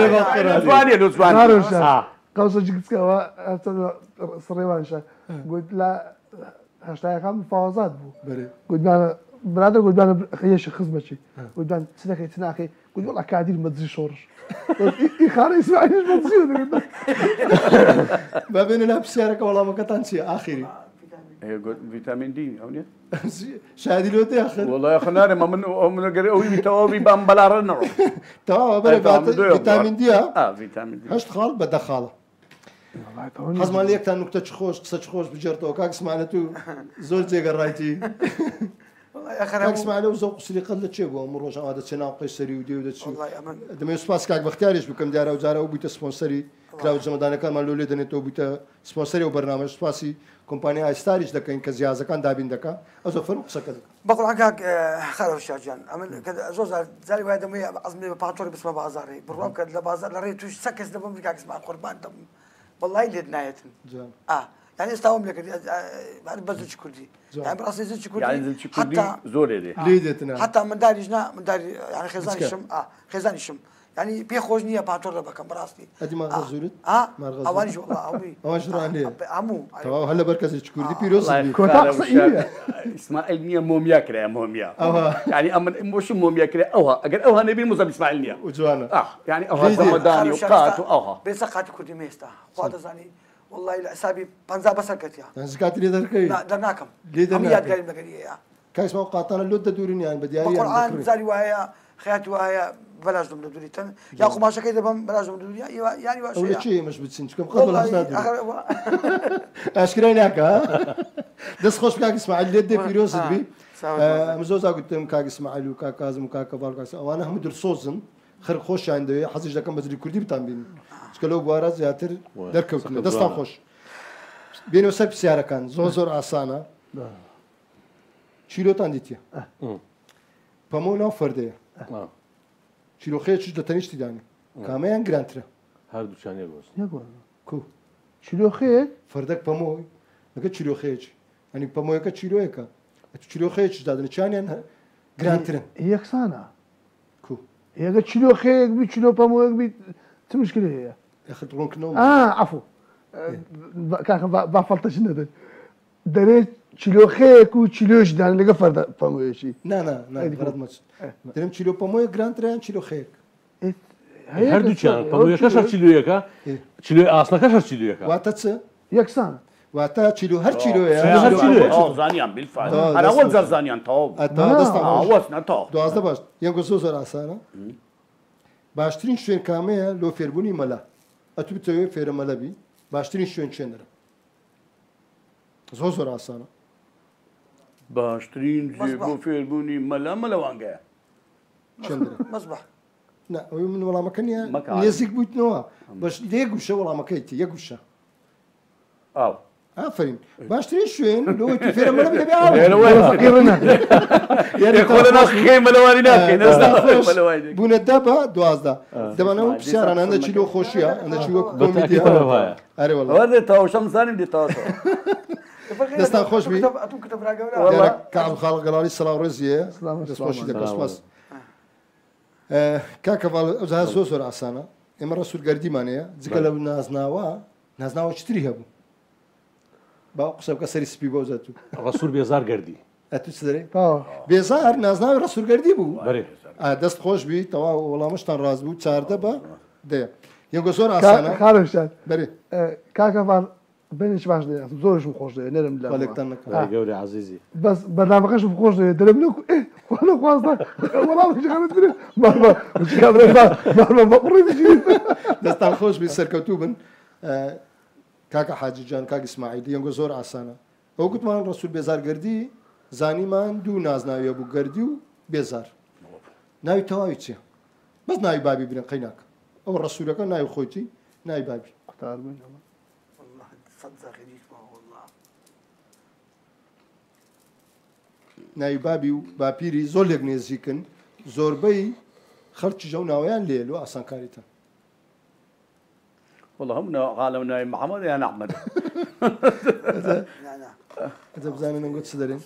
قەوسەجی کچکەوە سڕێوانشە گوت لە هەشتایەکان فازات بوو گوتمانە برادر گوتمانە خەیەشی خزمەچی گوتمان چ دەکەی چ ناکەی گوت وەڵا کادیر مەدزی شۆڕش خانە ئیسماعیلیش مەدزی بابێنە لا پرسیارەکە وەڵامەکەتان چییە ئاخری ڤیتامین دی ئەو نیە شادی لۆ داخل وڵای خنارێ منەگەری ئەوی بیتەوەبی بام بەلاڕە نەڕۆ تەواوە بەرێ ڤیتامین دیە ڤیتامین هەشت خاڵ بە دەخاڵە حەزمان لە یەکتان نوکتە چ خۆش قسە چ خۆش بجێرتەوە کاکسمانەت و زۆر جێگەڕایتی کاکسمانە و زۆ قوسری قەت لە چێ بووە ئەمە ڕۆژ ئەوا دەچێ ناو قەیسەری و دێ و دەچی دەمەوێت سوپاس کاک بەختیاریش بکەم دیارە و جارە و بوویتە سپۆنسەری کراوە جەمەدانەکانمان لۆ لێ دەنێتەوە بوویتە سپۆنسەری و بەرنامەش سوپاسی کۆمپانیا ئایستاریش دەکەین کە زیازەکان دابین دەکات ئەو زۆر فەرموو قسەکە دەکەم بەقوڵان کاک خەرەوشاجان ئەمە زۆر زاری وایە دەمەوێ ئەزمێ بە پاتۆری بچمە بازاڕێ بڕوام کرد لە بازار لە ڕێ توش سە کەس دەبم کاکسمان قوربان دەبم والله لێت نایەتن يعني استوام لك بعد بزوج كردي يعني براسي زوج كردي يعني زوج كردي زور ليدتنا حتى من داري جنا من داري يعني خزاني شم خزاني شم يعني بيخوجني باتور بكم براسي ادي ما غزولت اواني جو والله اوي اوان شو راني عمو تمام هلا بركز كردي بيروز اسماعيل نيه موميا كده موميا يعني اما مش موميا كده اوها اجل اوها نبي مزب اسماعيل نيه وجوانا يعني اوها زمداني وقات اوها بيسقات كردي ميستا خاطر زاني والله لا حسابي بنزا بسكت يا زكات لي دركي لا درناكم ليدر يا قال مقريه كايس ما قاطنا لود دورين يعني بدياري القران زاري وهي خيات وهي بلاش دم دوري تن يا قماشه كده بلاش دم دوري يعني واش ولا شيء مش بتسنجكم قبل حسنا اشكرينك ها دس خوش كاك اسماعيل ليد فيروز دبي مزوزا قلت لهم كاك اسماعيل وكاك كاظم وكاك بالكاس وانا هم درسوزن خير خوش عنده حزج لكم بزري كردي بتامبين شكلو بوارا زياتر دركو دستان خوش بينو سب سيارة كان زور آسانة چیلو تان دیتیه پامو ناو فرده چیلو خیلی چیز دتنیشتی دانی کامه ان گرانتره هر دو چانیه گوست کو چیلو خیلی فردک پامو نکه چیلو خیلی یعنی پامو یکه چیلو یکه چیلو خیلی چیز دادن چانی ان گرانتره یکسانه کو یکه چیلو خیلی بی چیلو پامو یک بی چه مشکلی هست اخذ رونك نوم عفو كان بفلتش ندر دريت چیلو خیک و چیلوش دان لگه فرد پامویشی نه فرد ماچ دریم چیلو پاموی گراند ران چیلو خیک هر دو چان پاموی کشر چیلو یکا چیلو آسنا کشر چیلو یکا واتا چه یکسان واتا چیلو هر چیلو یا هر چیلو زانیان بالفعل انا اول زر زانیان تاوب واسنا تاوب دوازده باش ینگو زور آسانه باشترین شوین کامه لو فیربونی ملا اتو بتوی فیر ملا بی باشترین شوین چندره زور آسانه باشترین بو فێربوونی مەلا وانگەیە مەزبح ئەوی من وەڵامەکە نێزیک بوویتنەوە بەش یەک گوشە وەڵامەکەیتی یەک گوشە ئافرین باشترین شوێن لەوەی فێرەمەڵە بێ بوونە دا بە 12 دەمانەوە پرسیاران ئەندە چیلۆ خۆشیە ئەندە چی وەک کۆمیدیا ئەرێ وەڵڵا تاوشەم دیتەوە دەستان خۆش بی کام خاڵ گەڵاڵی سەڵاو ڕێزیە دەستخۆشی دەکەسپاس کاکەڤاڵ ئەوزا زۆر ئاسانە ئێمە ڕەسوولگەردیمانەیە جگە لە نازناوە چتری هەبوو با قسە بکە سەری سپی بۆ زەت و ڕسوول بێزار گەردی ئەتو چ دەرێ بێزار نازناوی ڕەسوولگەردی بوو دەست خۆش بی تەوا وەڵامشتان ڕاست بوو چاردە بە دەیە یەنگۆ زۆر ئاسانە خارشان بەرێ کاکەڤان بنیش باش دەیە زۆرشم خۆش دەوێت نەرم لە بەڵێکتان نەکە گەوری عزیزی بەس بەنامەکەشم خۆش دەوێت دەرم لە خوازدا وەڵامشخانت برێ دەستان خۆش بی سەرکەوتوو بن کاکە حاجیجان کاک ئیسماعیل یەنگۆ زۆر ئاسانە ئەو گوتمان ڕەسوول بێزارگەردی زانیمان دوو نازناویە بوو گەردی و بێزار ناوی تەواوی چییە بەس ناوی بابی برن قەی ناکە ئەو ڕەسوولەکە ناوی خۆیتی ناوی بابی قوتار بووین ناوی بابی و باپیری زۆر لێک نێزیکن زۆربەی خەڵکی ژەو ناوەیان لێ لۆ ئاسانکاریتە والله هم عالم ناي محمد يا أحمد ئەجە بزانن ئەنگۆ چ دەرێن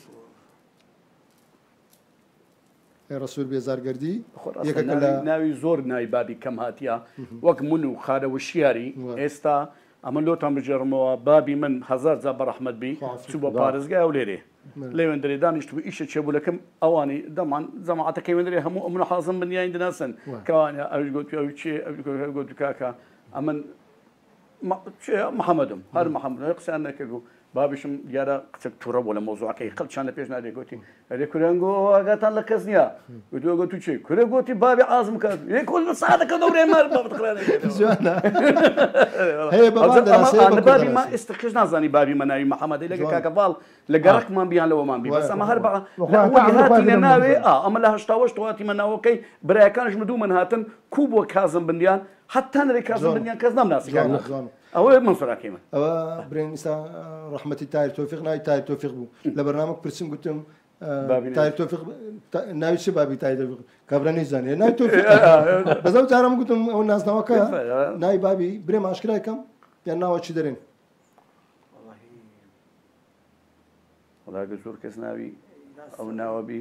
ڕەسوول بێزارگەردی یەکەکە لە ناوی زۆر ناوی بابی کەم هاتیە وەک من و خارە وشیاری ئێستا ئەمە لۆتان بژێڕمەوە بابی من هزار جا بەڕەحمەت بی چوو بە پارێزگای ئەو لێرێ لێوێندەرێ دانیشت و ئیشە چێبوولەکەم ئەوانی دەمان جەماعەتەکەی وێندەرێ هەموو ئەمن حازم بنیان دەناسن کەوانە ئەوش گوت ئەو چێ گوت کاکە ئەمن محەممەدم هەر محەممەد قسەیان نەکردو بابیشم دیارە قسە تووڕە بۆ لە مۆزوعەکەی خەڵکیان لە پێش نادێ گوتی ئەرێ کورنگۆ ئاگاتان لە کەس نییە گوتووە تو چی کورە گوتی بابی ئازم کرد کۆل سادەکە دەورێ مار بابی ما ئێستاکەش نازانی بابی مەناوی محەممەدی لەگە کاکەڤاڵ لە گەڕکمان بیان لەوەمان بی بەس ئەمە هەر هاتی لە ناوێ ئەمە لە هەشتاوەشت هاتی مەناوەکەی برایەکانش دوو من هاتن کوب بۆ کازم بندیان حتا نەرێ کازم بندیان کەس نامناسی ئەوە منسوراکەمە ئەوە برێن ئستا ڕەحمەتی تایر تۆفیق ناوی تایر تۆفیق بوو لە بەرنامە پرسیم گوتم تایر تۆفیق ناوی چ بابی تایر تۆفیق کابرا نەیزانێ ناوی تۆفیق بەزەو جارم گوتم ئەو نازناوەکە ناوی بابی برێم ئاشکرا یکەم یان ناوە چی دەرێن وڵاگە زۆر کەس ناوی ئەو ناوەبی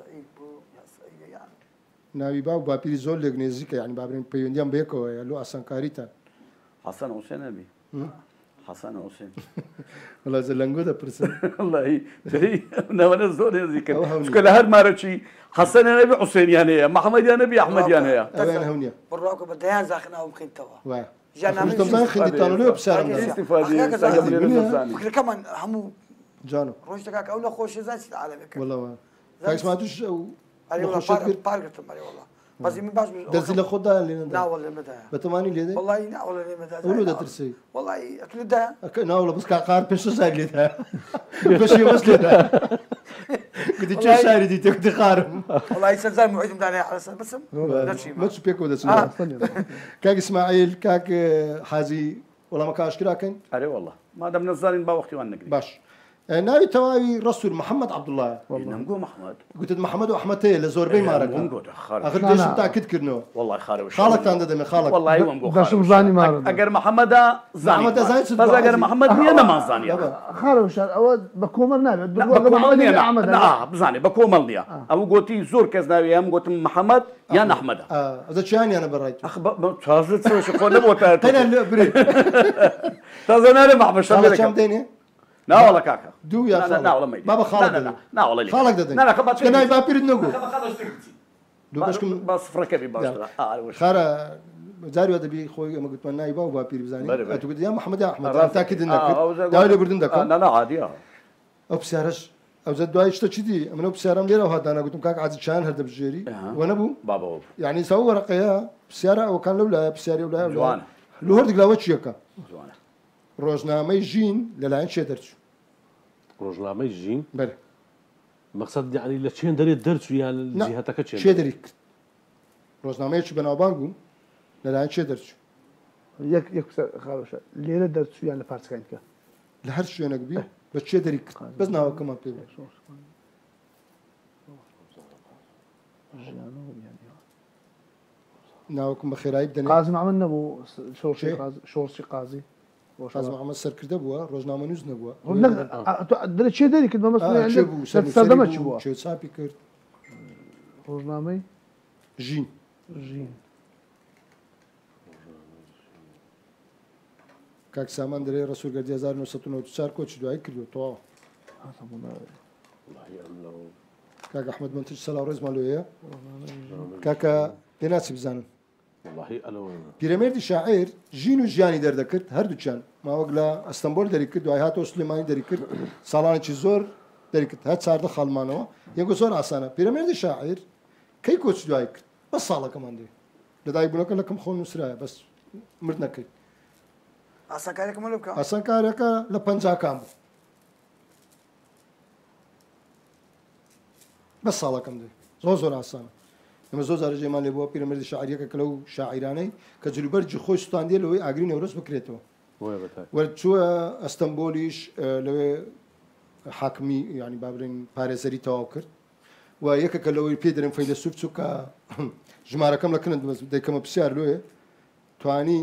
ناوی با و باپیری زۆر لێک نێزیکە یعنی بابرێن پەیوەندیان بەیەکەوە لۆ ئاسانکاریتە حەسەن حوسێن نەبی حەسەن حوسێن وڵا زەلەنگۆ دەپرسن والله ناوانە زۆر نێزیکە چکە لە هەر مارەچی حەسەنە نەبی حوسێنیان هەیە محەممەدیان نەبی ئەحمەدیان هەیە ئەویان هەونیە بڕاکە بە دەیان زاخناوە بخینتەوە ژانامەزان خندیتان لێ پرسیارم فکرەکەمان هەموو جانم ڕۆژ دەکاکە ئەو لە خۆشی زانستی عالەمەکە وڵەوە کاکسماتوش ئەو پارگرتم بەێ وڵا بەزی من باش دەرزی لە خۆدا لێ ناوە لێمەدایە بەتەمانی لێدە وڵی ناوە لێمەدا ئەولو دەترسی وڵی ئەتولێدایە ناوڵە بس قار پێش زار لێدا پێشی بەس لێدا گوتی چێ شاری دیتە گوتی خارم وڵی سەرزار موعیدم دانای عەلەسەر بسم مەچ پێکەوە دەچن کاک ئیسماعیل کاک حاجی وەڵامەکە ئاشکراکەن ئەرێ وەڵڵا مادەم نەزانین با وەختیوان نەگرین باش ناوی تەواوی ڕەسوول محەممەد عەبدوڵڵایە نەمگۆ محەممەد گوتت محەممەد و ئەحمەد هەیە لە زۆربەی مارەکان ئەخر دێشم تاکد کردنەوە وەڵڵای خارەوە خاڵکتان دەدەمێ خاڵک وەڵڵای وەم بۆ دەشم زانی مارە ئەگەر محەممەدا زانی بەس ئەگەر محەممەد نییە نەمازانیە خارەوشار ئەوە بە کۆمەڵ نابێت بزانێ بە کۆمەڵ نییە ئەو گوتی زۆر کەس ناوی ئەم گوتم محەممەد یان ئەحمەدە ئەزە چیانیانە بەڕای تازە خۆ نەبووە برێ تازە نارێ مەحبەشە دێنێ ناوەڵە کاکە دوو یا بابە خاڵک دەدەن ناوی باپیرت نەگو با سفرەکەبی باشترە خارە جاریوە دەبی خۆی ئەمە گوتمان ناوی با و باپیر بزانێت ئەتوگوت یا محەممەد ئەحمەد تاکیدن نەکرد داوای لێ بردن دەکەم عادیە ئەو پرسیارەش ئەو زە دوای شتە چی دی ئەمە پرسیارم لێرە هاتانە گوتم کاک عاجی چیان هەردەبژێری وە نەبوو بابەوە یعنی ساو وەرەقەیە پرسیارە ئەوکان لەو لایە پرسیاری لایە لە هەردەگلاوە چیەکە ڕۆژنامەی ژین لەلایەن چێ دەرچوو ڕۆژنامەی ژین بەرە مەقسەد یعنی لە چێن دەرێت دەرچوو یان جیهەتەکە چێ دەری کرد ڕۆژنامەیەکی بەناوبانگ بوو لەلایەن چێ دەرچوو یەک خاوەشە لێرە دەرچوویان لە پارچەکانکە لە هەر شوێنێک بی بە چێ دەری کرد بەس ناوەکەمان پێ بێ ناوەکەم بە خێرایی بدەنێ قازی محەممەد نەبوو شۆڕشی قازی قازی محەممەد سەرکردە بووە ڕۆژنامە نووس نەبووە دەرە چێ دەری کرد بە سەردەمە چ بووە چێ چاپی کرد ڕۆژنامەی ژین ژین کاک سامان دەرێ ڕسوولگەردی 1994 کۆچی دوای کردو تەواو کاک ئەحمەد منتج سەلاو ڕێزمان لێیە کاکە پێ ناچی بزانن پیرەمێردی شاعیر ژین و ژیانی دەردەکرد هەردووچیان ماوەک لە ئەستەمبۆل دەری کرد دوای هاتەوە سلێمانی دەری کرد ساڵانێکی زۆر دەری کرد هەر چاردە خاڵمانەوە یەکە زۆر ئاسانە پیرەمێردی شاعیر کەی کۆچی دوای کرد بەس ساڵەکەمان دێ لەدای بوونەکە لەکەم خۆ نووسرایە بەس مرد نەکەیت ئاسانکارێکمە لێ بکە ئاسانکارەکە لە پەنجاکان بوو بەس ساڵەکەم دێ زۆر زۆر ئاسانە ئەمە زۆر جارە جێمان لێ بووە پیرەمێردی شاعیرەکە کە لەو شاعیرانەی کە جلوبەرجی خۆی سوتاندێ لەوەی ئاگری نەورۆز بکرێتەوە وەرچووە ئەستەمبۆلیش لەوێ حاکمی ینی بابرین پارێزەری تەواو کرد و یەکەکە لەوەی پێ دەرم فەیلسوف چوو کە ژمارەکەم لە کنند دەیکەمە پرسیار لێ توانی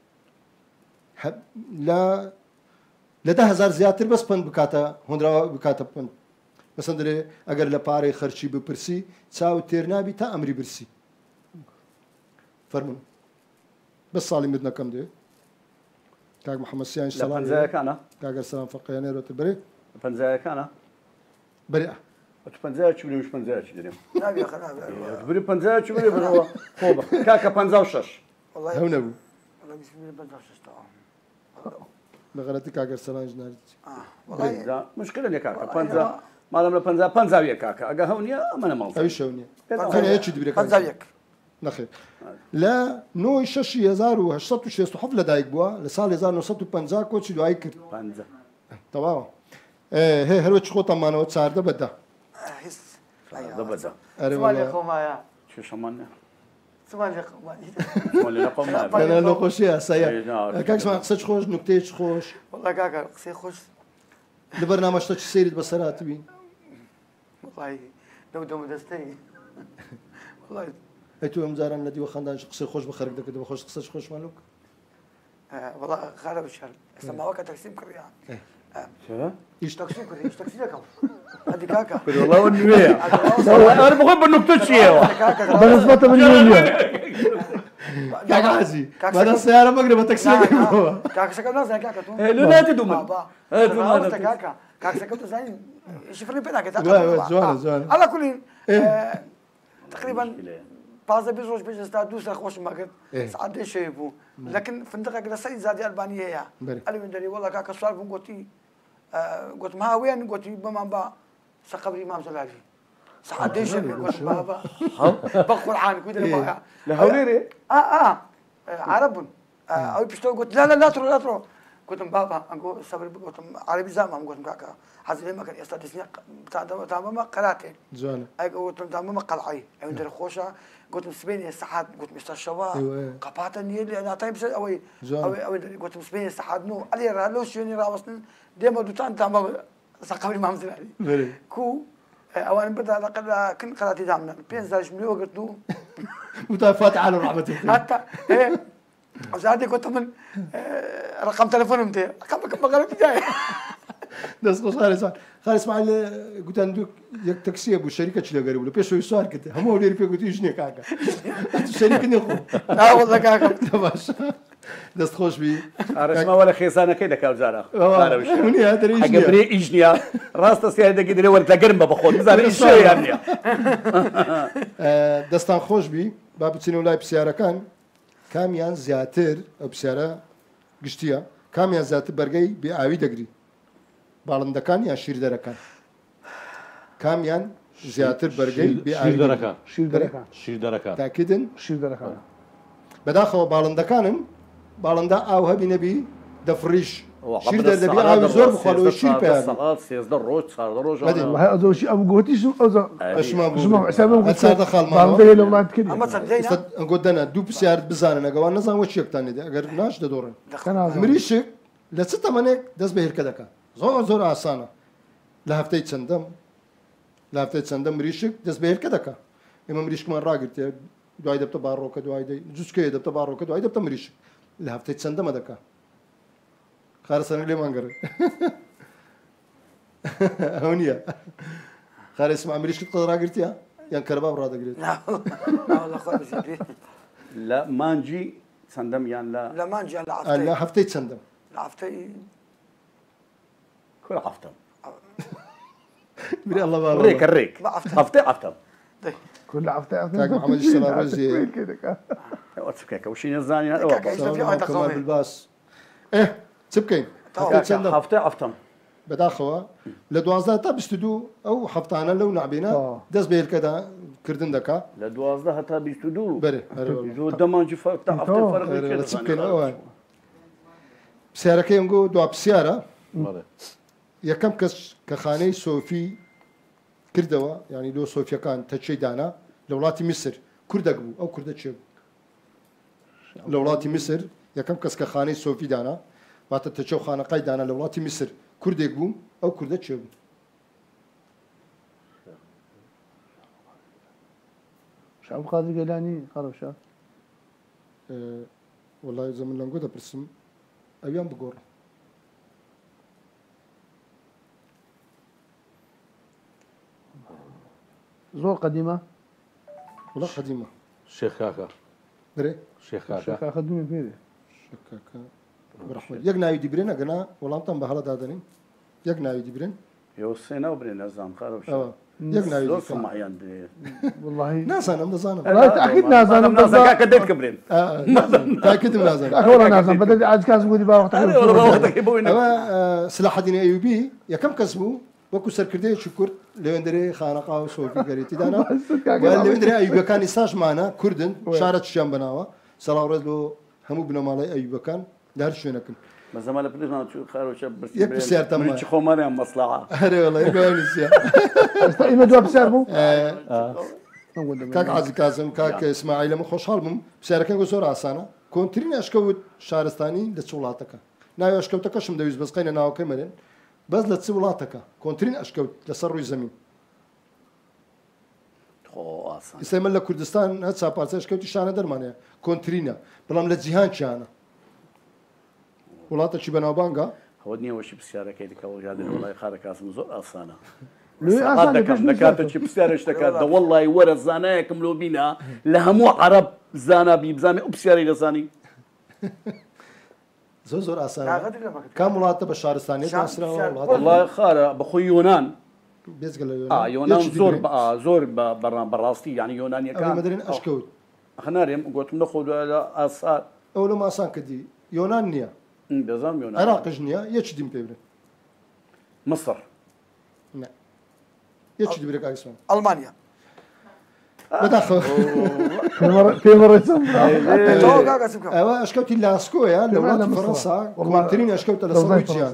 لە 10,000 زیاتر بەس پند بکاتە هۆنراوە بکاتە پند مەسەن دەرێ ئەگەر لە پارەی خەرچی بپرسی چاو تێرنابی تا ئەمری برسی فەرمون بەس ساڵی مردنەکەم دێ کاک محەممەد سیانی سەڵام کاگەر سەلام فەقیانێرەوەتر بەرێ پەنجایەکانە بەرێ پەنجای چی بریم پەنجایکی دەرێم بری پەنجای چی بری بنەوە خۆبە کاکە 56 هەو نەبوو بەغەرەتی کاگەر سەلام ژناری مشکلە لێ کاکە ماڵم لە 50 کاکە ئەگە هەو نییە ئەمەە ماڵ ئەوی شەو نییە هەیەکی دوبرێک نەخێر لە 1967 لەدایک بووە لە ساڵ 1950 کۆچی دوایی کرد تەواوە هەیە هەروە چ خۆتەمانەوە چاردە بەدا چێشەمان لە خۆشی ئاسایە کاکسمان قسەچ خۆش نوکتەیەک خۆش قسەی خۆش لە بەرنامەشتە چ سەیرت بەسەرات بین دەم دەستەی ئەی تو ئەمجاران لە دیوە خەندان قسەی خۆش بە خەرک دەکرد بە خۆش قسەش خۆشمان لەو وڵا خارە بشار ئێستا ماوەکە تەکسیم کڕیا ئیش تەکسی کردی ئیش تەکسی دەکەم ئەدی کاکە والله نوێیە بخۆی بە نوکتە چیەوە بەنسبەتە من نوێ کاکازی بەدە سیارە بەگرە بە تەکسی دەکەمەوە کاکسەکە نازانێت کاکە تۆ لە ناتی دوومە کاکە کاکسەکە دەزانین شفری پێ ناکەێت جوانە ئەڵە کولین تقریبا 15 ڕۆژ پێش ئێستا دوو سەر خۆشم مەکرد سعات دێ شەوێ بوو لەکن فندقێک لە سەری زادی ئەلبانی هەیە ئەلی من دەری وەڵا کاکە سوال بووم گوتم هاوێن گوتی بەمان بە سەقەبری مام جەلالی سعات دێ شەوێ گوتم بابا بە قورعان کوی دەرێ لە هەولێرێ عرب بوون ئەوی پشتەوە گوت لا ناتڕۆ گوتم بابا ئەنگۆ سەبر گوتم عربی زانام گوتم کاکە حەزی لێ مەکەن ئێستا دەستنیە تامەمە قەراتێ گوتم تامەمە قەڵعی ئەوێن دەرە خۆشە گوتم سبێنێ سەحات گوتم ئێستا شەوە قەپاتە نییە لێ ناتای بسەر ئەوەی گوتم سبێنێ سەحات نو ئەلێ ڕا لەو شوێنی ڕاوەستن دێمە دووتان تامە سەقەبری مام جەلالی کو ئەوان بردا کن قەراتی دامنن 5 ملیۆ گرت و وتا فاتح على رحمته حتى زادي كنت من رقم تليفونهم تي رقمك بغلط جاي دەست خۆش خار اسماعیل گوتان دوو یەک تەکسیە بوو شەریکە چ لەگەری بوو لە پێشەوەی سوار کرد هەموو لێری پێ گوتی ژنێ کاکە شەریکە نێخۆ ناوەڵە کاکە باش دەست خۆش بی ئارەسماوە لە خێزانەکەی دەکاو جارە ئەگە برێ ئیش نییە ڕاستە سیای دەگی دەرێ وەرە لە گەرم بە بەخۆت بزانێ شێیان نییە دەستان خۆش بی با بچینە لای پرسیارەکان کامیان زیاتر ئەو پرسیارە گشتیە کامیان زیاتر بەرگەی بێئاوی دەگری باڵندەکان یان شیردەرەکان کامیان زیاتر بەرگەی شیردەرەکان شیردەرەکان تاکیدن شیردەرەکان بەداخەوە باڵندەکانن باڵندا ئاو هەبی نەبی دەفڕیش شیر دەردەبی ئاوی زۆر بخۆڵەوەی شیر پێ ڕۆژ ڕۆژ ئەوشی ئەو گوتیش گۆ دەنە دوو پرسیارت بزانن ئەگەوان نەزان وە چیەکتانێت ئەگەر ناش دەدۆڕن مریشک لە چ تەمەنێک دەست بە هێرکە دەکات زۆر ئاسانە لە هەفتەی چەندە مریشک دەست بە هێرکە دەکات ئێمە مریشکمان ڕاگرتێ دوای دەبتە باڕۆکە دوای جوچکەیە دەبتە باڕۆکە دوای دەبتە مریشک لە هەفتەی چەندەمە دەکات خارە سەرنگ لێمان گەڕێ ئەو نییە خارە ئیسماعیل مریشکت ڕاگرتیە یان کەرەبا ڕادەگرێت لە مانجی چەندەم یان لە مانجی لە هەفتەی چەندەم لە هەفتەی کورە هەفتەم بري الله ريك الريك هفتة كل عفتة كاك محمد اشتغل رزي وتسكك وشي نزاني كمال بالباس ايه تبكين هفتة بداخوا لدوازده تا بستدو او هفتانا لو نعبينا دز بيل كذا كردن دكا لدوازده تا بستدو بري جو دمان جو هفتة فرق تبكين اوان بسيارة ينقو دو بسيارة یەکەم کەس کە خانەی سۆفی کردەوە ینی لۆ سۆفیەکان تەچەی دانا لە وڵاتی میسر کوردەک بوو ئەو کوردە چێ بوو لە وڵاتی میسر یەکەم کەس کە خانەی سۆفی دانا واتە تەچە و خانەقای دانا لە وڵاتی میسر کوردێک بوو ئەو کوردە چێ بوو شعب قادر گەلانی خەڵەوشە وەڵای زەمن لەنگۆ دەپرسم ئەویان بگۆڕن زۆر قەدیمە وڵا قەدیمە شێخ کاکە درێ شێخ کاکە خەدومی پێێ یەک ناوی دیبرێن ئەگەنا وەڵامتان بە هەڵە دادەنین یەک ناوی دیبرێن سێنا برێن نەزان یەک ناوی سمعیان والله نازانم دەزانم تاکید نازانم کاکە دێتکە برێن تاکدم نازانم ئەوە نازانم بەدەی عاجکاس بوودی ئەوە سلاحەدین ئەیوبی یەکەم کەس بوو وەکو سەرکردەیەکی کورد لەوێندەرێ خانەقا و سۆفی گەرێتی دانا لەوێندرێ ئەیوبەکانی ساشمانە کوردن شارە چیان بناوە سەڵاوڕێت بۆ هەموو بنەماڵی ئەیوبەکان لە هەر شوێنەکەن بەزەمە لە پرێژمان خارۆچە یەک پرسیارتەمە خۆمانیان مەسلحە هەرێ وەڵی گوێنیسیە ئێمە دو پرسیار بوو کاک عازی کازم کاک ئیسماعیل ئەمە خۆشحاڵ بووم پرسیارەکە زۆر ئاسانە کۆنترین ئەشکەوت شارستانی لە چ وڵاتەکە ناوی ئەشکەوتەکەشم دەویست بەسقینە ناوەکەی مەرێن بەس لە چ وڵاتەکە کۆنترین ئەشکەوت لەسەر ڕووی زەمین ئێستا من لە کوردستان هەر چاپارچە ئەشکەوتی شانە دەرمانەیە کۆنترینە بەڵام لە جیهان چیانە وڵاتێکی بەناوبانگە ئەوە نییەوەشی پرسیارەکەی دکەوە یادن وڵای خارە کاسم زۆر ئاسانە دەکاتێکی پرسیارش دەکات دە وەڵی وەرە زانایەکم لۆ بینە لە هەموو عەرەب زانا بی بزانێ ئەو پرسیارەی دەزانی زۆر ئاسانە کام وڵاتە بە شارستانی وڵای خارە بەخۆی یۆنان بێزگە لە یۆنان زۆر بەڕاستی یانی یۆنانیەکان مەدرێن ئەشکەوت خنارێم گوتم نەخۆ لە ئاسار ئەو لە ماسان کردی یۆنان نییە دەزانم یۆنان عێراقش نییە یەکی دیم پێ برێن مەسڕ یەکی دیبرێک ئایسۆن ئەڵمانیا بەداخەوە ئەوە ئەشکەوتی لاسکۆیە لە وڵاتی فەڕەنسا کۆنترین ئەشکەوتە لە سەر جیهان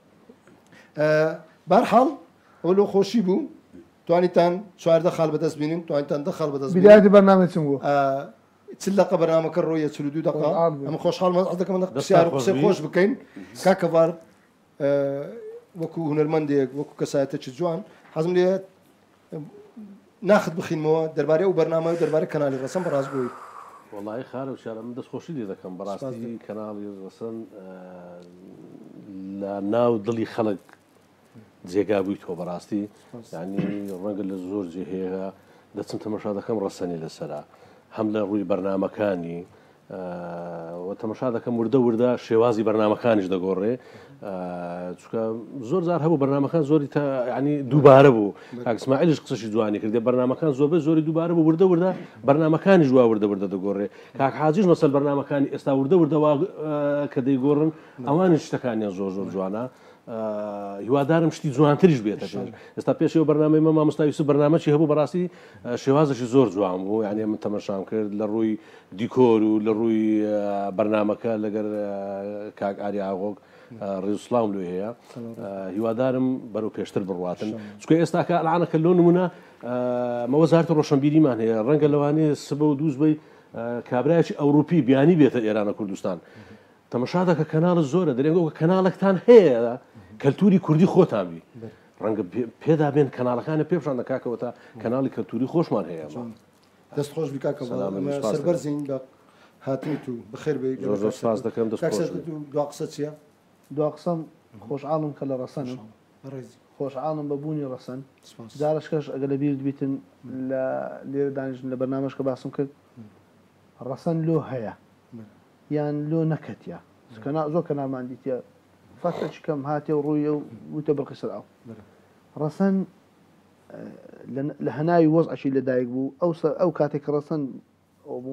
بەرحاڵ ئەوە لۆ خۆشی بوو توانیتان چواردە خاڵ بەدەست بینین توانیتان دە خاڵ بەدەست بدایەتی بەرنامە چم بوو چل دقه بەرنامەکە ڕۆیە 42 دقه ئەمە خۆشحاڵ دەکەم پرسیار و قسەی خۆش بکەین کاکە بار وەکو هونەرمەندێک وەکو کەسایەتێکی جوان حەزم لێ ناخت بخینمەوە دەربارەی ئەو بەرنامە و دەربارەی کەناڵی ڕەسەن بەڕاستگۆیی وڵی خارە و شارە من دەستخۆشی لێ دەکەم بەڕاستی کەناڵی ڕەسەن لە ناو دڵی خەڵک جێگا بووی تۆ بەڕاستی یعنی ڕەنگە لە زۆر جێ هەیە دەچم تەمەشا دەکەم ڕەسەنی لەسەرا هەم لە ڕووی بەرنمەکانی تەمەشا دەکەم وردە شێوازی بەرنمەکانیش دەگۆڕێ چکە زۆر زار هەبوو بەرنمەکان زۆری ینی دووبارە بوو کاکسماعیلش قسەشی جوانی کردێ بەرنمەکان زۆربەی زۆری دووبارە بوو وردە بەرنمەکانی ژوا وردە دەگۆڕێ کاک حاجیش مەسەل بەرنمەکانی ئێستا وردەوە کە دەیگۆڕن ئەوانی شتەکانیان زۆر جوانە هیوادارم شتی جوانتریش بێتە ئێستا پێشەوە بەرنامەی مە مامۆستا یوسف بەرنامەی هەبوو بەڕاستی شێوازەشی زۆر جوان بوو یعنی من تەمەشام کرد لە ڕووی دیکۆر و لە ڕووی بەرنمەکە لەگەر کاک ئاری ئاغۆک ڕێزوسڵام لێ هەیە هیوادارم بەرەو پێشتر بڕواتن چکە ئێستاکە ئەلعانەکە لۆ نمونە مەوەزارتە ڕۆشنبیریمان هەیە ڕەنگە لەوانەیە سبە و دووز بەی کابراایکی ئەوروپی بیانی بێتە ئێرانە کوردستان تەماشا دەکە کەناڵ زۆرە دەرێنگە کەناڵێکتان هەیە کەلتوری کوردی خۆتانبی ڕەنگە پێدا بێن کەناڵەکانە پێشان دەکاکەوە تا کەناڵی کەلتوری خۆشمان هەیە دەست خۆش بکاکە سەربەرزین بە هاتنی تو بخێر بێ زۆر سپاس دەکەم دەست دو قسە چییە؟ دو قسەم خۆشحاڵم کە لە ڕەسەنم خۆشحاڵم بە بوونی ڕەسەن جارشکەش ئەگە لە بیر بیتن لە لێرە دانیشتن لە بەرنامەش کە باسم کرد ڕەسەن لۆ هەیە یان لۆ نەکەتە زۆر کەناڵمان دیتە فەکتێکی کەم هاتێ و ڕوویە و وتە بڕقی سەر ئاو ڕەسەن لە هەناوی وەزعشی لەدایک بوو ئەو کاتێک کە ڕەسەن ئەو بوو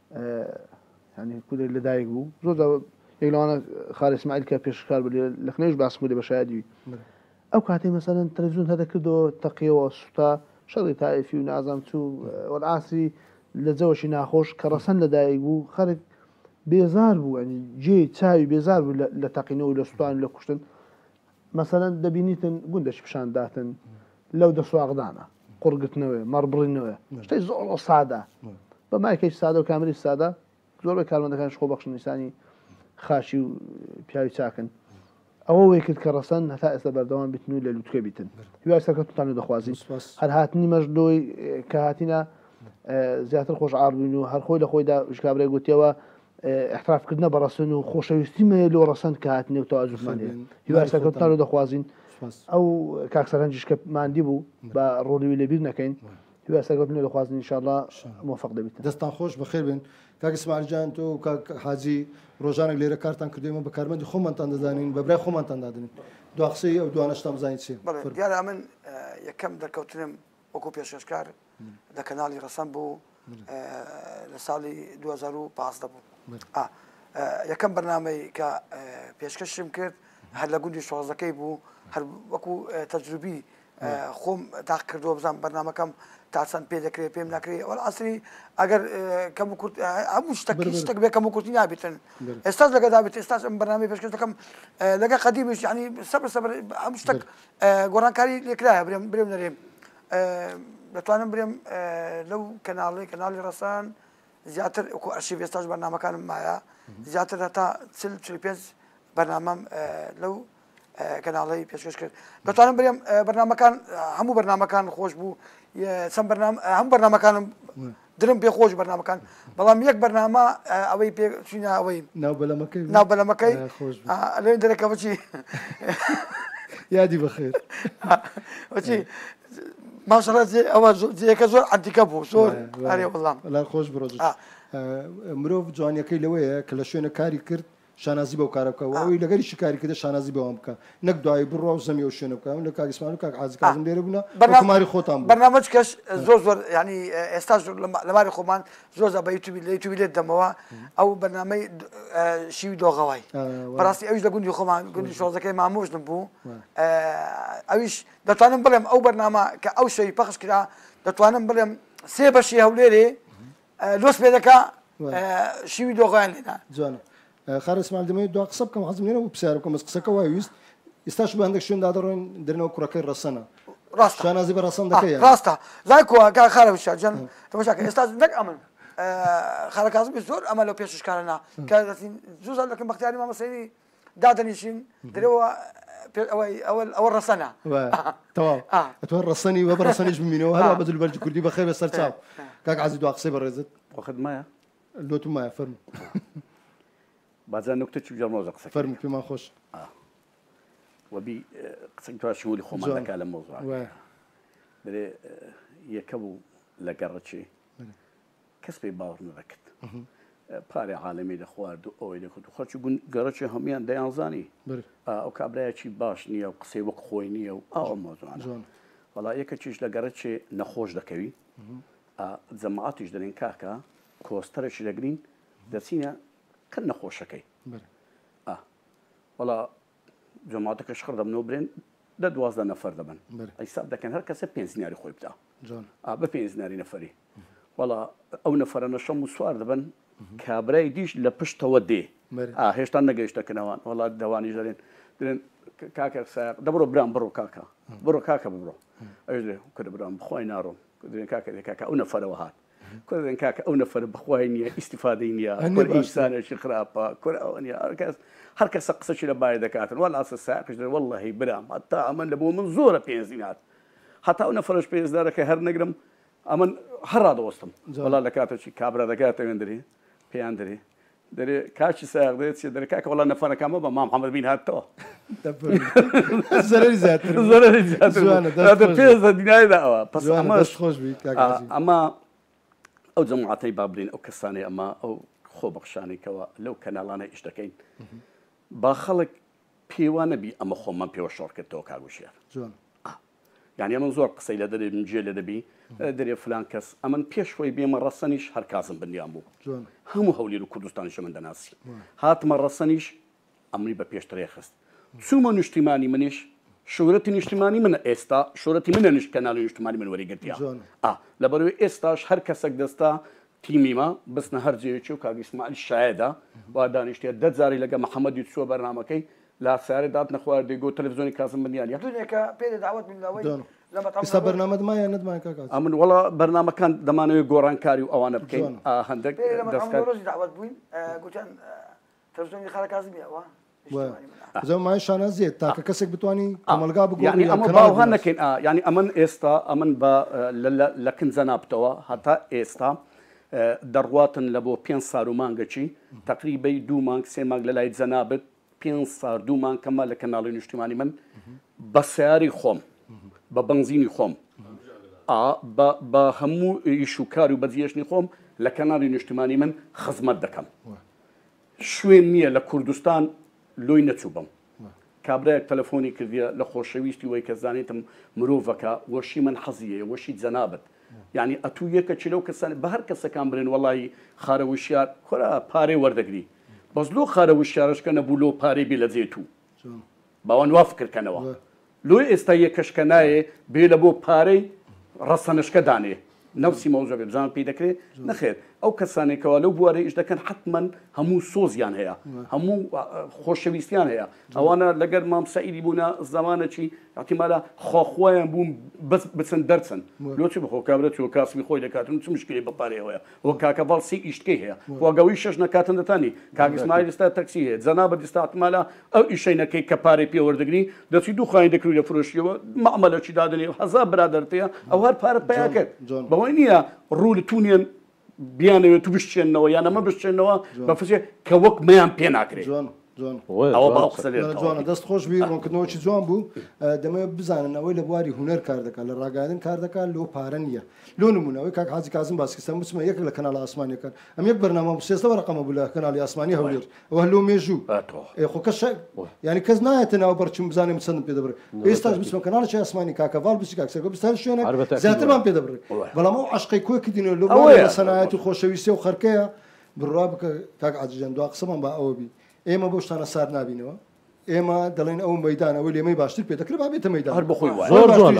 ینی کودێک لەدایک بوو زۆر یەک لەوانە خاڵ ئیسماعیل کە پێشکار بوو لە خنێش باسم بوو لە بەشایەتی ئەو کاتێ مەسەلەن تەلەڤیزیۆن هەدەکردەوە تەقیەوە سوتا شەڕی تایفی و نازام چوو وەعاسری لە جەوەشی ناخۆش کە ڕەسەن لەدایک بوو خەرێک بێزار بوو ئەنی جێ چاوی بێزار بوو لە تەقینەوە لە سوستان لە کوشتن مەسەلەن دەبینیتن گوندەش پیشان داتن لەو دەسواغدانە قڕگرتنەوەی مەڕبڕینەوە شتەی زۆر سادا بە مایکێک سادە و کامری سادا زۆربەی کارمەندەکان خۆ بەخش نیسانی خاشی و پیاوی چاکن ئەوە وەی کرد کە ڕەسەن هەتا ئێستا بەردەوام بتن و لە لووتکە بیتن هیوای سەرکەوتتان دەخوازین هەر هاتنی مەژدۆی کە هاتیە زیاتر خۆشحاڵ بووین و هەر خۆی لە خۆیدا ژکابرای گوتیەوە احترافکردنە بە ڕەسەن و خۆشەویستیمە لۆ ڕەسەن کە هاتنێ و تەواجوفمان هەیە هیوای سەرکەوتتان دەخوازین ئەو کاکسەرهەنجیش کە ماندی بوو بە ڕۆڵیوی لەبیر نەکەین هیوای سەرکەوتنی دەخوازین ئینشاءالله موفق دەبیت دەستان خۆش بەخێر بێن کاک ئیسماعیل تۆ حاجی ڕۆژانێک لێرە کارتان کردوێمە بە کارمەندی خۆمانتان دەزانین بە برای خۆمانتان دادنین دو قسەی ئەو دوانەشتان بزانین چی دیارە من یەکەم دەرکەوتنم وەکو پێشکەشکار لە کەناڵی ڕەسەن بوو لە ساڵی 2015 بوو یەکەم بەرنامەی کە پێشکەشم کرد هەر لە گوندی شۆزەکەی بوو هەر وەکو تەجروبی خۆم تاق کردەوە بزان بەرنامەکەم تا چەند پێ دەکرێت پێم ناکرێت ئەوە ئاسری ئەگەر کەم هەموو شتێک بێ کەم و کورتی نابێتن ئێستاش لەگە دابێت ئێستاش ئەم بەرنامەی پێشکەش دەکەم لەگە قەدیمیش ینی سەبر هەموو شتێک گۆڕانکاری لێکرایە برێم نەرێم دەتوانم برێم لەو کەناڵی ڕەسەن زیاتر وەکو ئەرشیڤ ئێستاش بەرنامەکانم مایە زیاتر هەتا 45 بەرنامەم لەو کەناڵی پێشکەش کرد دەتوانم برێم بەرنامەکان هەموو بەرنامەکان خۆش بوو چەند هەموو بەرنامەکانم درم پێ خۆش بەرنامەکان بەڵام یەک بەرنامە ئەوەی پێچینە ئەوەی ناوبەلەمەکەی لێن دەرەکە بچی یادی بەخێر وچی ماشەڵڵا ئەوە جێەکە زۆر ئەنتیکە بوو زۆر هەرێ وەڵام لا خۆش بڕۆژ مرۆڤ جوانیەکەی لەوەیە کە لە شوێنە کاری کرد شانازی بەو کارە بکە ئەوی لەگەری شکاری کردە شانازی بەوام بکە نەک دوایی بڕۆ و زەمی و شوێنە بکە لە کاک ئیسماعیل و کاک حاجی کاظم لێرە بوونە بەرنامەی خۆتان بوو بەرنامەج کەس زۆر ینی ئێستا لە ماری خۆمان زۆر بە یوتیوب لێت دەمەوە ئەو بەرنامەی شیوی دۆغەوای بەڕاستی ئەوش لە گوندی خۆمان گوندی شۆزەکەی مامۆژنم بوو ئەویش دەتوانم بڵێم ئەو بەرنامە کە ئەو شەوی پەخش کرا دەتوانم بڵێم سێ بەشی هەولێرێ لۆس پێ دەکا شیوی دۆغەوایان لێنا جوانە خارە ئیسماعیل دەمەوێت دو قسە بکەم حەزم لێنە و پرسیار بکەم بەس قسەکە وای ویست ئێستاش بە هەندێک شوێن دادەڕۆین دەرنەوە کوڕەکەی ڕەسەنە ڕاستە شانازی بە ڕەسەن دەکەی ڕاستە زای کۆ خارە وشاجان تەماشاکە ئێستا نەک ئەمن خارە کازمی زۆر ئەمە لەو پێشکارانە کە زوو لەکەم بەختیاری مامەسەینی دادەنیشین دەرەوە ئەوە ڕەسەنە تەواو ئەتوان ڕەسەنی وە بە ڕەسەنیش ببینەوە هەروە بەدل بەرج کوردی بەخێر بەسەر چاو کاک عەزیز دو قسەی بەڕێزت وەخت مایە لۆتم مایە فەرموو بازار نکتە چ جەمۆزە قسە فەرموو پێمان خۆش وەبی قسەی تو شمولی خۆمان دەکا لە مۆزوع برێ یەکە بوو لە گەڕەچێ کەس پێی باوەڕ نەدەکرد پارێ عالەمی دەخوارد و ئەوەی دەکرد و خەڵکی گەڕەچێ هەمویان دەیانزانی ئەو کابرایەکی باش نییە و قسەی وەک خۆی نییە و ئەوە مۆزوعانە وەڵا یەکە چیش لە گەڕەچێ نەخۆش دەکەوی جەماعەتیش دەڵێن کاکە کۆستەرێکی دەگرین دەچینە کە نەخۆشەکەی وەڵا جەماعەتەکە شخڕ دەبنەوە برێن 12 نەفەر دەبن ئەیساب دەکەن هەر کەسە 5 زیناری خۆی بدا بە 5 زیناری نەفەری وەڵا ئەو نەفەرەنە شەم و سوار دەبن کابرای دیش لە پشتەوە دێ هێشتا نەگەیشتەکەنەوە وەڵا دەوانیش دەڵێن کاکە دەبڕۆ برام بڕۆ کاکە بڕۆ کاکە ببڕۆ ئەوێ کە برام بخۆی ناڕۆم کاکە ئەو نەفەرەوە هات كل كاك أو نفر بخوينيا استفادينيا كل إنسان شخرابا كل أونيا هركس قصش لباي دكاتره ولا أساس والله برام حتى أمن لبو منظورة بينزينات حتى أو نفرش بينزدار كهر نجرم أمن هراد وسطم والله دكاتره شيء كابرا دكاتره عندري بياندري دري كاش ساعدت دري كاك والله نفر كمان ما محمد بن هاتو زراري زاتر هذا بيز الدنيا ده بس أما أو جماعتي بابلين أو كساني أما أو خوبخشاني كوا لو كان لنا إشتكين باخلك بيوانا بي أما خوما بيو شركة توكا وشير يعني من زور قصيلة دري من جيل دري دري فلان كس أمن بيشوي بي مرسنيش هر كازم بنيامو هم هولي الكردستان شو من دناسي هات مرسنيش أمري ببيشتري خست ثم نجتماني منيش شهرتي اجتماعي من استا شهرتي من نش كانال اجتماعي من وريقتيا لبرو استاش هر كسك دستا تيمي ما بس نهر جيتشو كاغ اسماعيل الشهاده ودانشتي دزاري لقى محمد يتسو برنامجي لا ساري دات نخوار ديغو تلفزيوني كازم بنيان يا دنيا كا بيد دعوت من لوي لما طبعا برنامج ما يند ما كاكا امن والله برنامج كان دمانو غوران كاري او انا بكي هندك دسك روز دعوت بوين قلت تلفزيوني خالد كازم يا زي ما شانا زيت تاك كسك بتواني كمالجا بقول يعني أما باوها لكن يعني أمن إستا أمن با لكن زنابتوا حتى إستا دروات لبو بين صاروا مانجتشي تقريبا دو مانج سيماج للايت زنابت بين صار دو مانج كما لكنال الاجتماعي من بسياري خوم ببنزيني خوم بهمو يشوكاري وبزيشني خوم لكنال الاجتماعي من خزمت دكم شوين نية لكردستان لوی نچوبم کابرای تلفنی کردیا لخوشویستی وی کزانیتم مروفکا وشی من حزیه وشی زنابت يعني أتوية كشلو كسان بهر كسكامبرين والله خاروشيار كرا باري وردقري بس لو خاروشيارش كنا بولو باري بلزيتو باون وافكر كنوا لو استاي كشكناي بيلبو باري رسنش كداني نفسي موضوع بزان بيدكري نخير او كساني كوالو بواري ايش كان حتما همو سوزيان هي همو خوشويستيان هي او انا لقد ما مسائلي بونا زمانه شي احتمال خوخوان بوم بس بسن درسن لو تشوف خو كابرت شو كاسمي خوي لكات مش مشكله بطاريه هو كاكفال سي اشتكي هي هو قويشش نكاتن ثاني كاك اسماعيل است تاكسي زنابه استعمال او شيء نكي كباري بي وردغري دسي دو خاين دكرو فروشيو معامله شي دادني حساب برادرتي او هر بار باكت بوينيا رول تونين بيانه تو بشنوا يعني ما بشنوا بفسي كوك ما ام بيناكري جوان او باقصل جوان دست خوش بي ممكن نوچ جوان بو دمه بزانن اول بواري هنر کار دکا لراغادن کار دکا لو پارنيه لو نمونه وي كاك حاجي كاظم باسكي سم اسمه يك لكنال اسماني كان ام يك برنامج سيسه رقم بلا كنال اسماني هولير وهلو ميجو خو كش يعني كزنايتنا وبرچم بزانه مسن بيدبر استاج بسم كنال شي اسماني كاك فال بس كاك سكو بس شو انا ذات ما بيدبر بلا ما عشقي كو كدين لو صناعات خوشويسي وخركيه بالرابك كاك عجن دو اقسم با اوبي ايما بوشتانا صار نابينوا ايما دلين او ميدان او اللي ما يباشر بيتك ربع بيت ميدان هرب خوي واحد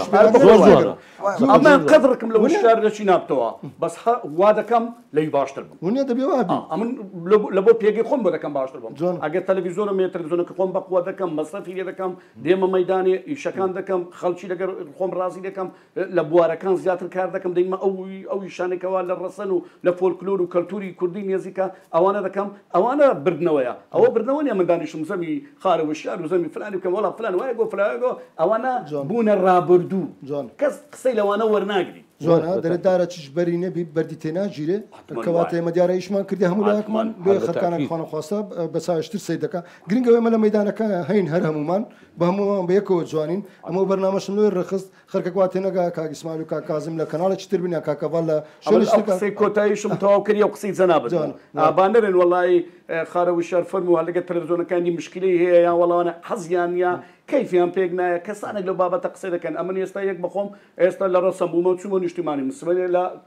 زور اما قدركم لو الشارع شي نابتوا بس وادكم لا يباشر وني دبي وابي امن لبو بيجي خم بدكم باشر اجي تلفزيون مي تلفزيون كخم بقوا دكم مصرفي دكم ديما ميداني يشكان دكم خلشي دكم خم راسي دكم لبوار كان زيات الكار دكم ديما او شاني كوال الرسن لفولكلور وكلتوري كردي ميوزيكا اوانا دكم اوانا بردنويا او بردنويا من داني شو مسمي خارو الشعر وزمي فلان وكم والله فلان ويقول فلان اوانا بون الرابردو كس قصيله وانا ورناقدي زونا در داره چش برینه بی بردیتنا جیره کوات مدیار ایشمان کردی همولا کمان به خرکان خانه خواسته بس اشتر سیدکا گرینگ و مل میدان کا هین هر همومان بهمو بیکو جوانین اما برنامج شنو رخص خرک کواتنا کا اسماعیل کا کاظم لکنال چتر بنا کا والله شو قصي كوتايش متوكل وقصي زنابت بانرن والله خارو الشهر فرموا هلا التلفزيون كان دي مشكله هي يا والله انا حزيان يا كيف يام بيجنا كسانك لو بابا تقصير كان امن يستايق بخوم يستا لرسم بموتسمون اجتماعي مسمى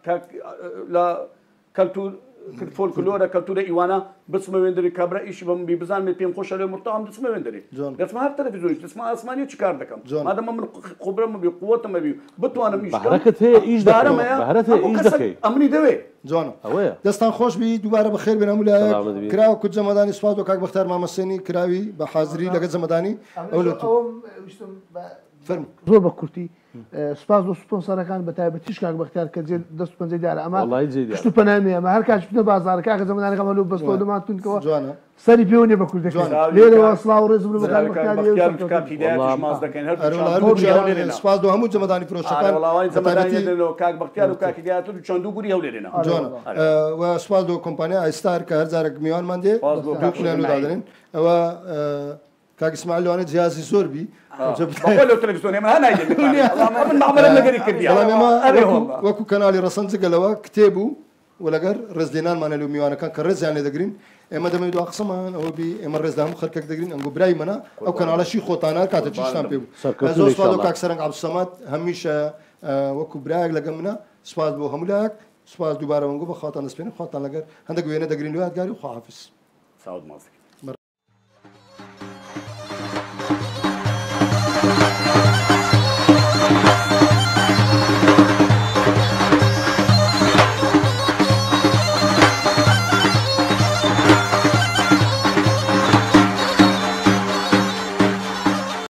لا كالتور فولكلور كالتور ايوانا بس ما ويندري كبره ايش بيبزان من بيم خوش عليه مرتاح بس ما ويندري بس ما التلفزيون تسمع اسماني تشكار دكم هذا ما من خبره ما بقوته ما بي بتوانا مش حركه هي ايش دكه بهرته ايش دكه امني دوي جوانو دستان خوش بي دوباره بخير بنا مولا كراو كنت زمداني سواد وكاك بختار ما مسني كراوي بحاضري لقد زمداني اولو فەرمو زۆر بە کورتی سپاس بۆ سپۆنسەرەکان بە تایبەتیش کاک بەختیار کە دەست پەنجەی دیارە ئەمە پشت و پەنامی ئەمە هەر کاچ بنە بازارە کاکە زەمانانی خەمەلوو بەستۆدەمان تونکەوە جوانە سەری پێ نیە بە کوردەکان لێرەوە سڵاو و ڕێز بن بە کاک بەختیاری سپاس بۆ هەموو جەمەدانی فرۆشتەکان کاک بەختیار و کاکی گیاتر و چەند دووگوری هەولێرێنە جوانە و سپاس بۆ کۆمپانیا ئایستار کە هەر جارێک میوانمان دێ دووکلیان و دادنن ئەوە کاک ئیسماعیل لەوانێت جیازی زۆر بی وەکو کەناڵی ڕەسەن جگەلەوە کتێب و و لەگەر ڕێزلێنانمانە لە میوانەکان کە ڕێزیان لێ دەگرین ئێمە دەمەوێت دو قسەمان ئەوە بی ئێمە ڕێزدا هەموو خەرکێک دەگرین ئەنگۆ برای منە ئەو کەناڵەشی خۆتانە کاتە چیشتان پێ بوو زۆر سوپاس بۆ کاک سەرنگ عەبدولسەمەد هەمیشە وەکو برایەک لەگەڵ منە سپاس بۆ هەموو لایەک سپاس دووبارە وەنگۆ بە خواتان دەسپێنم خواتان لەگەر هەندێک وێنە دەگرین و یادگاری و خواحافظ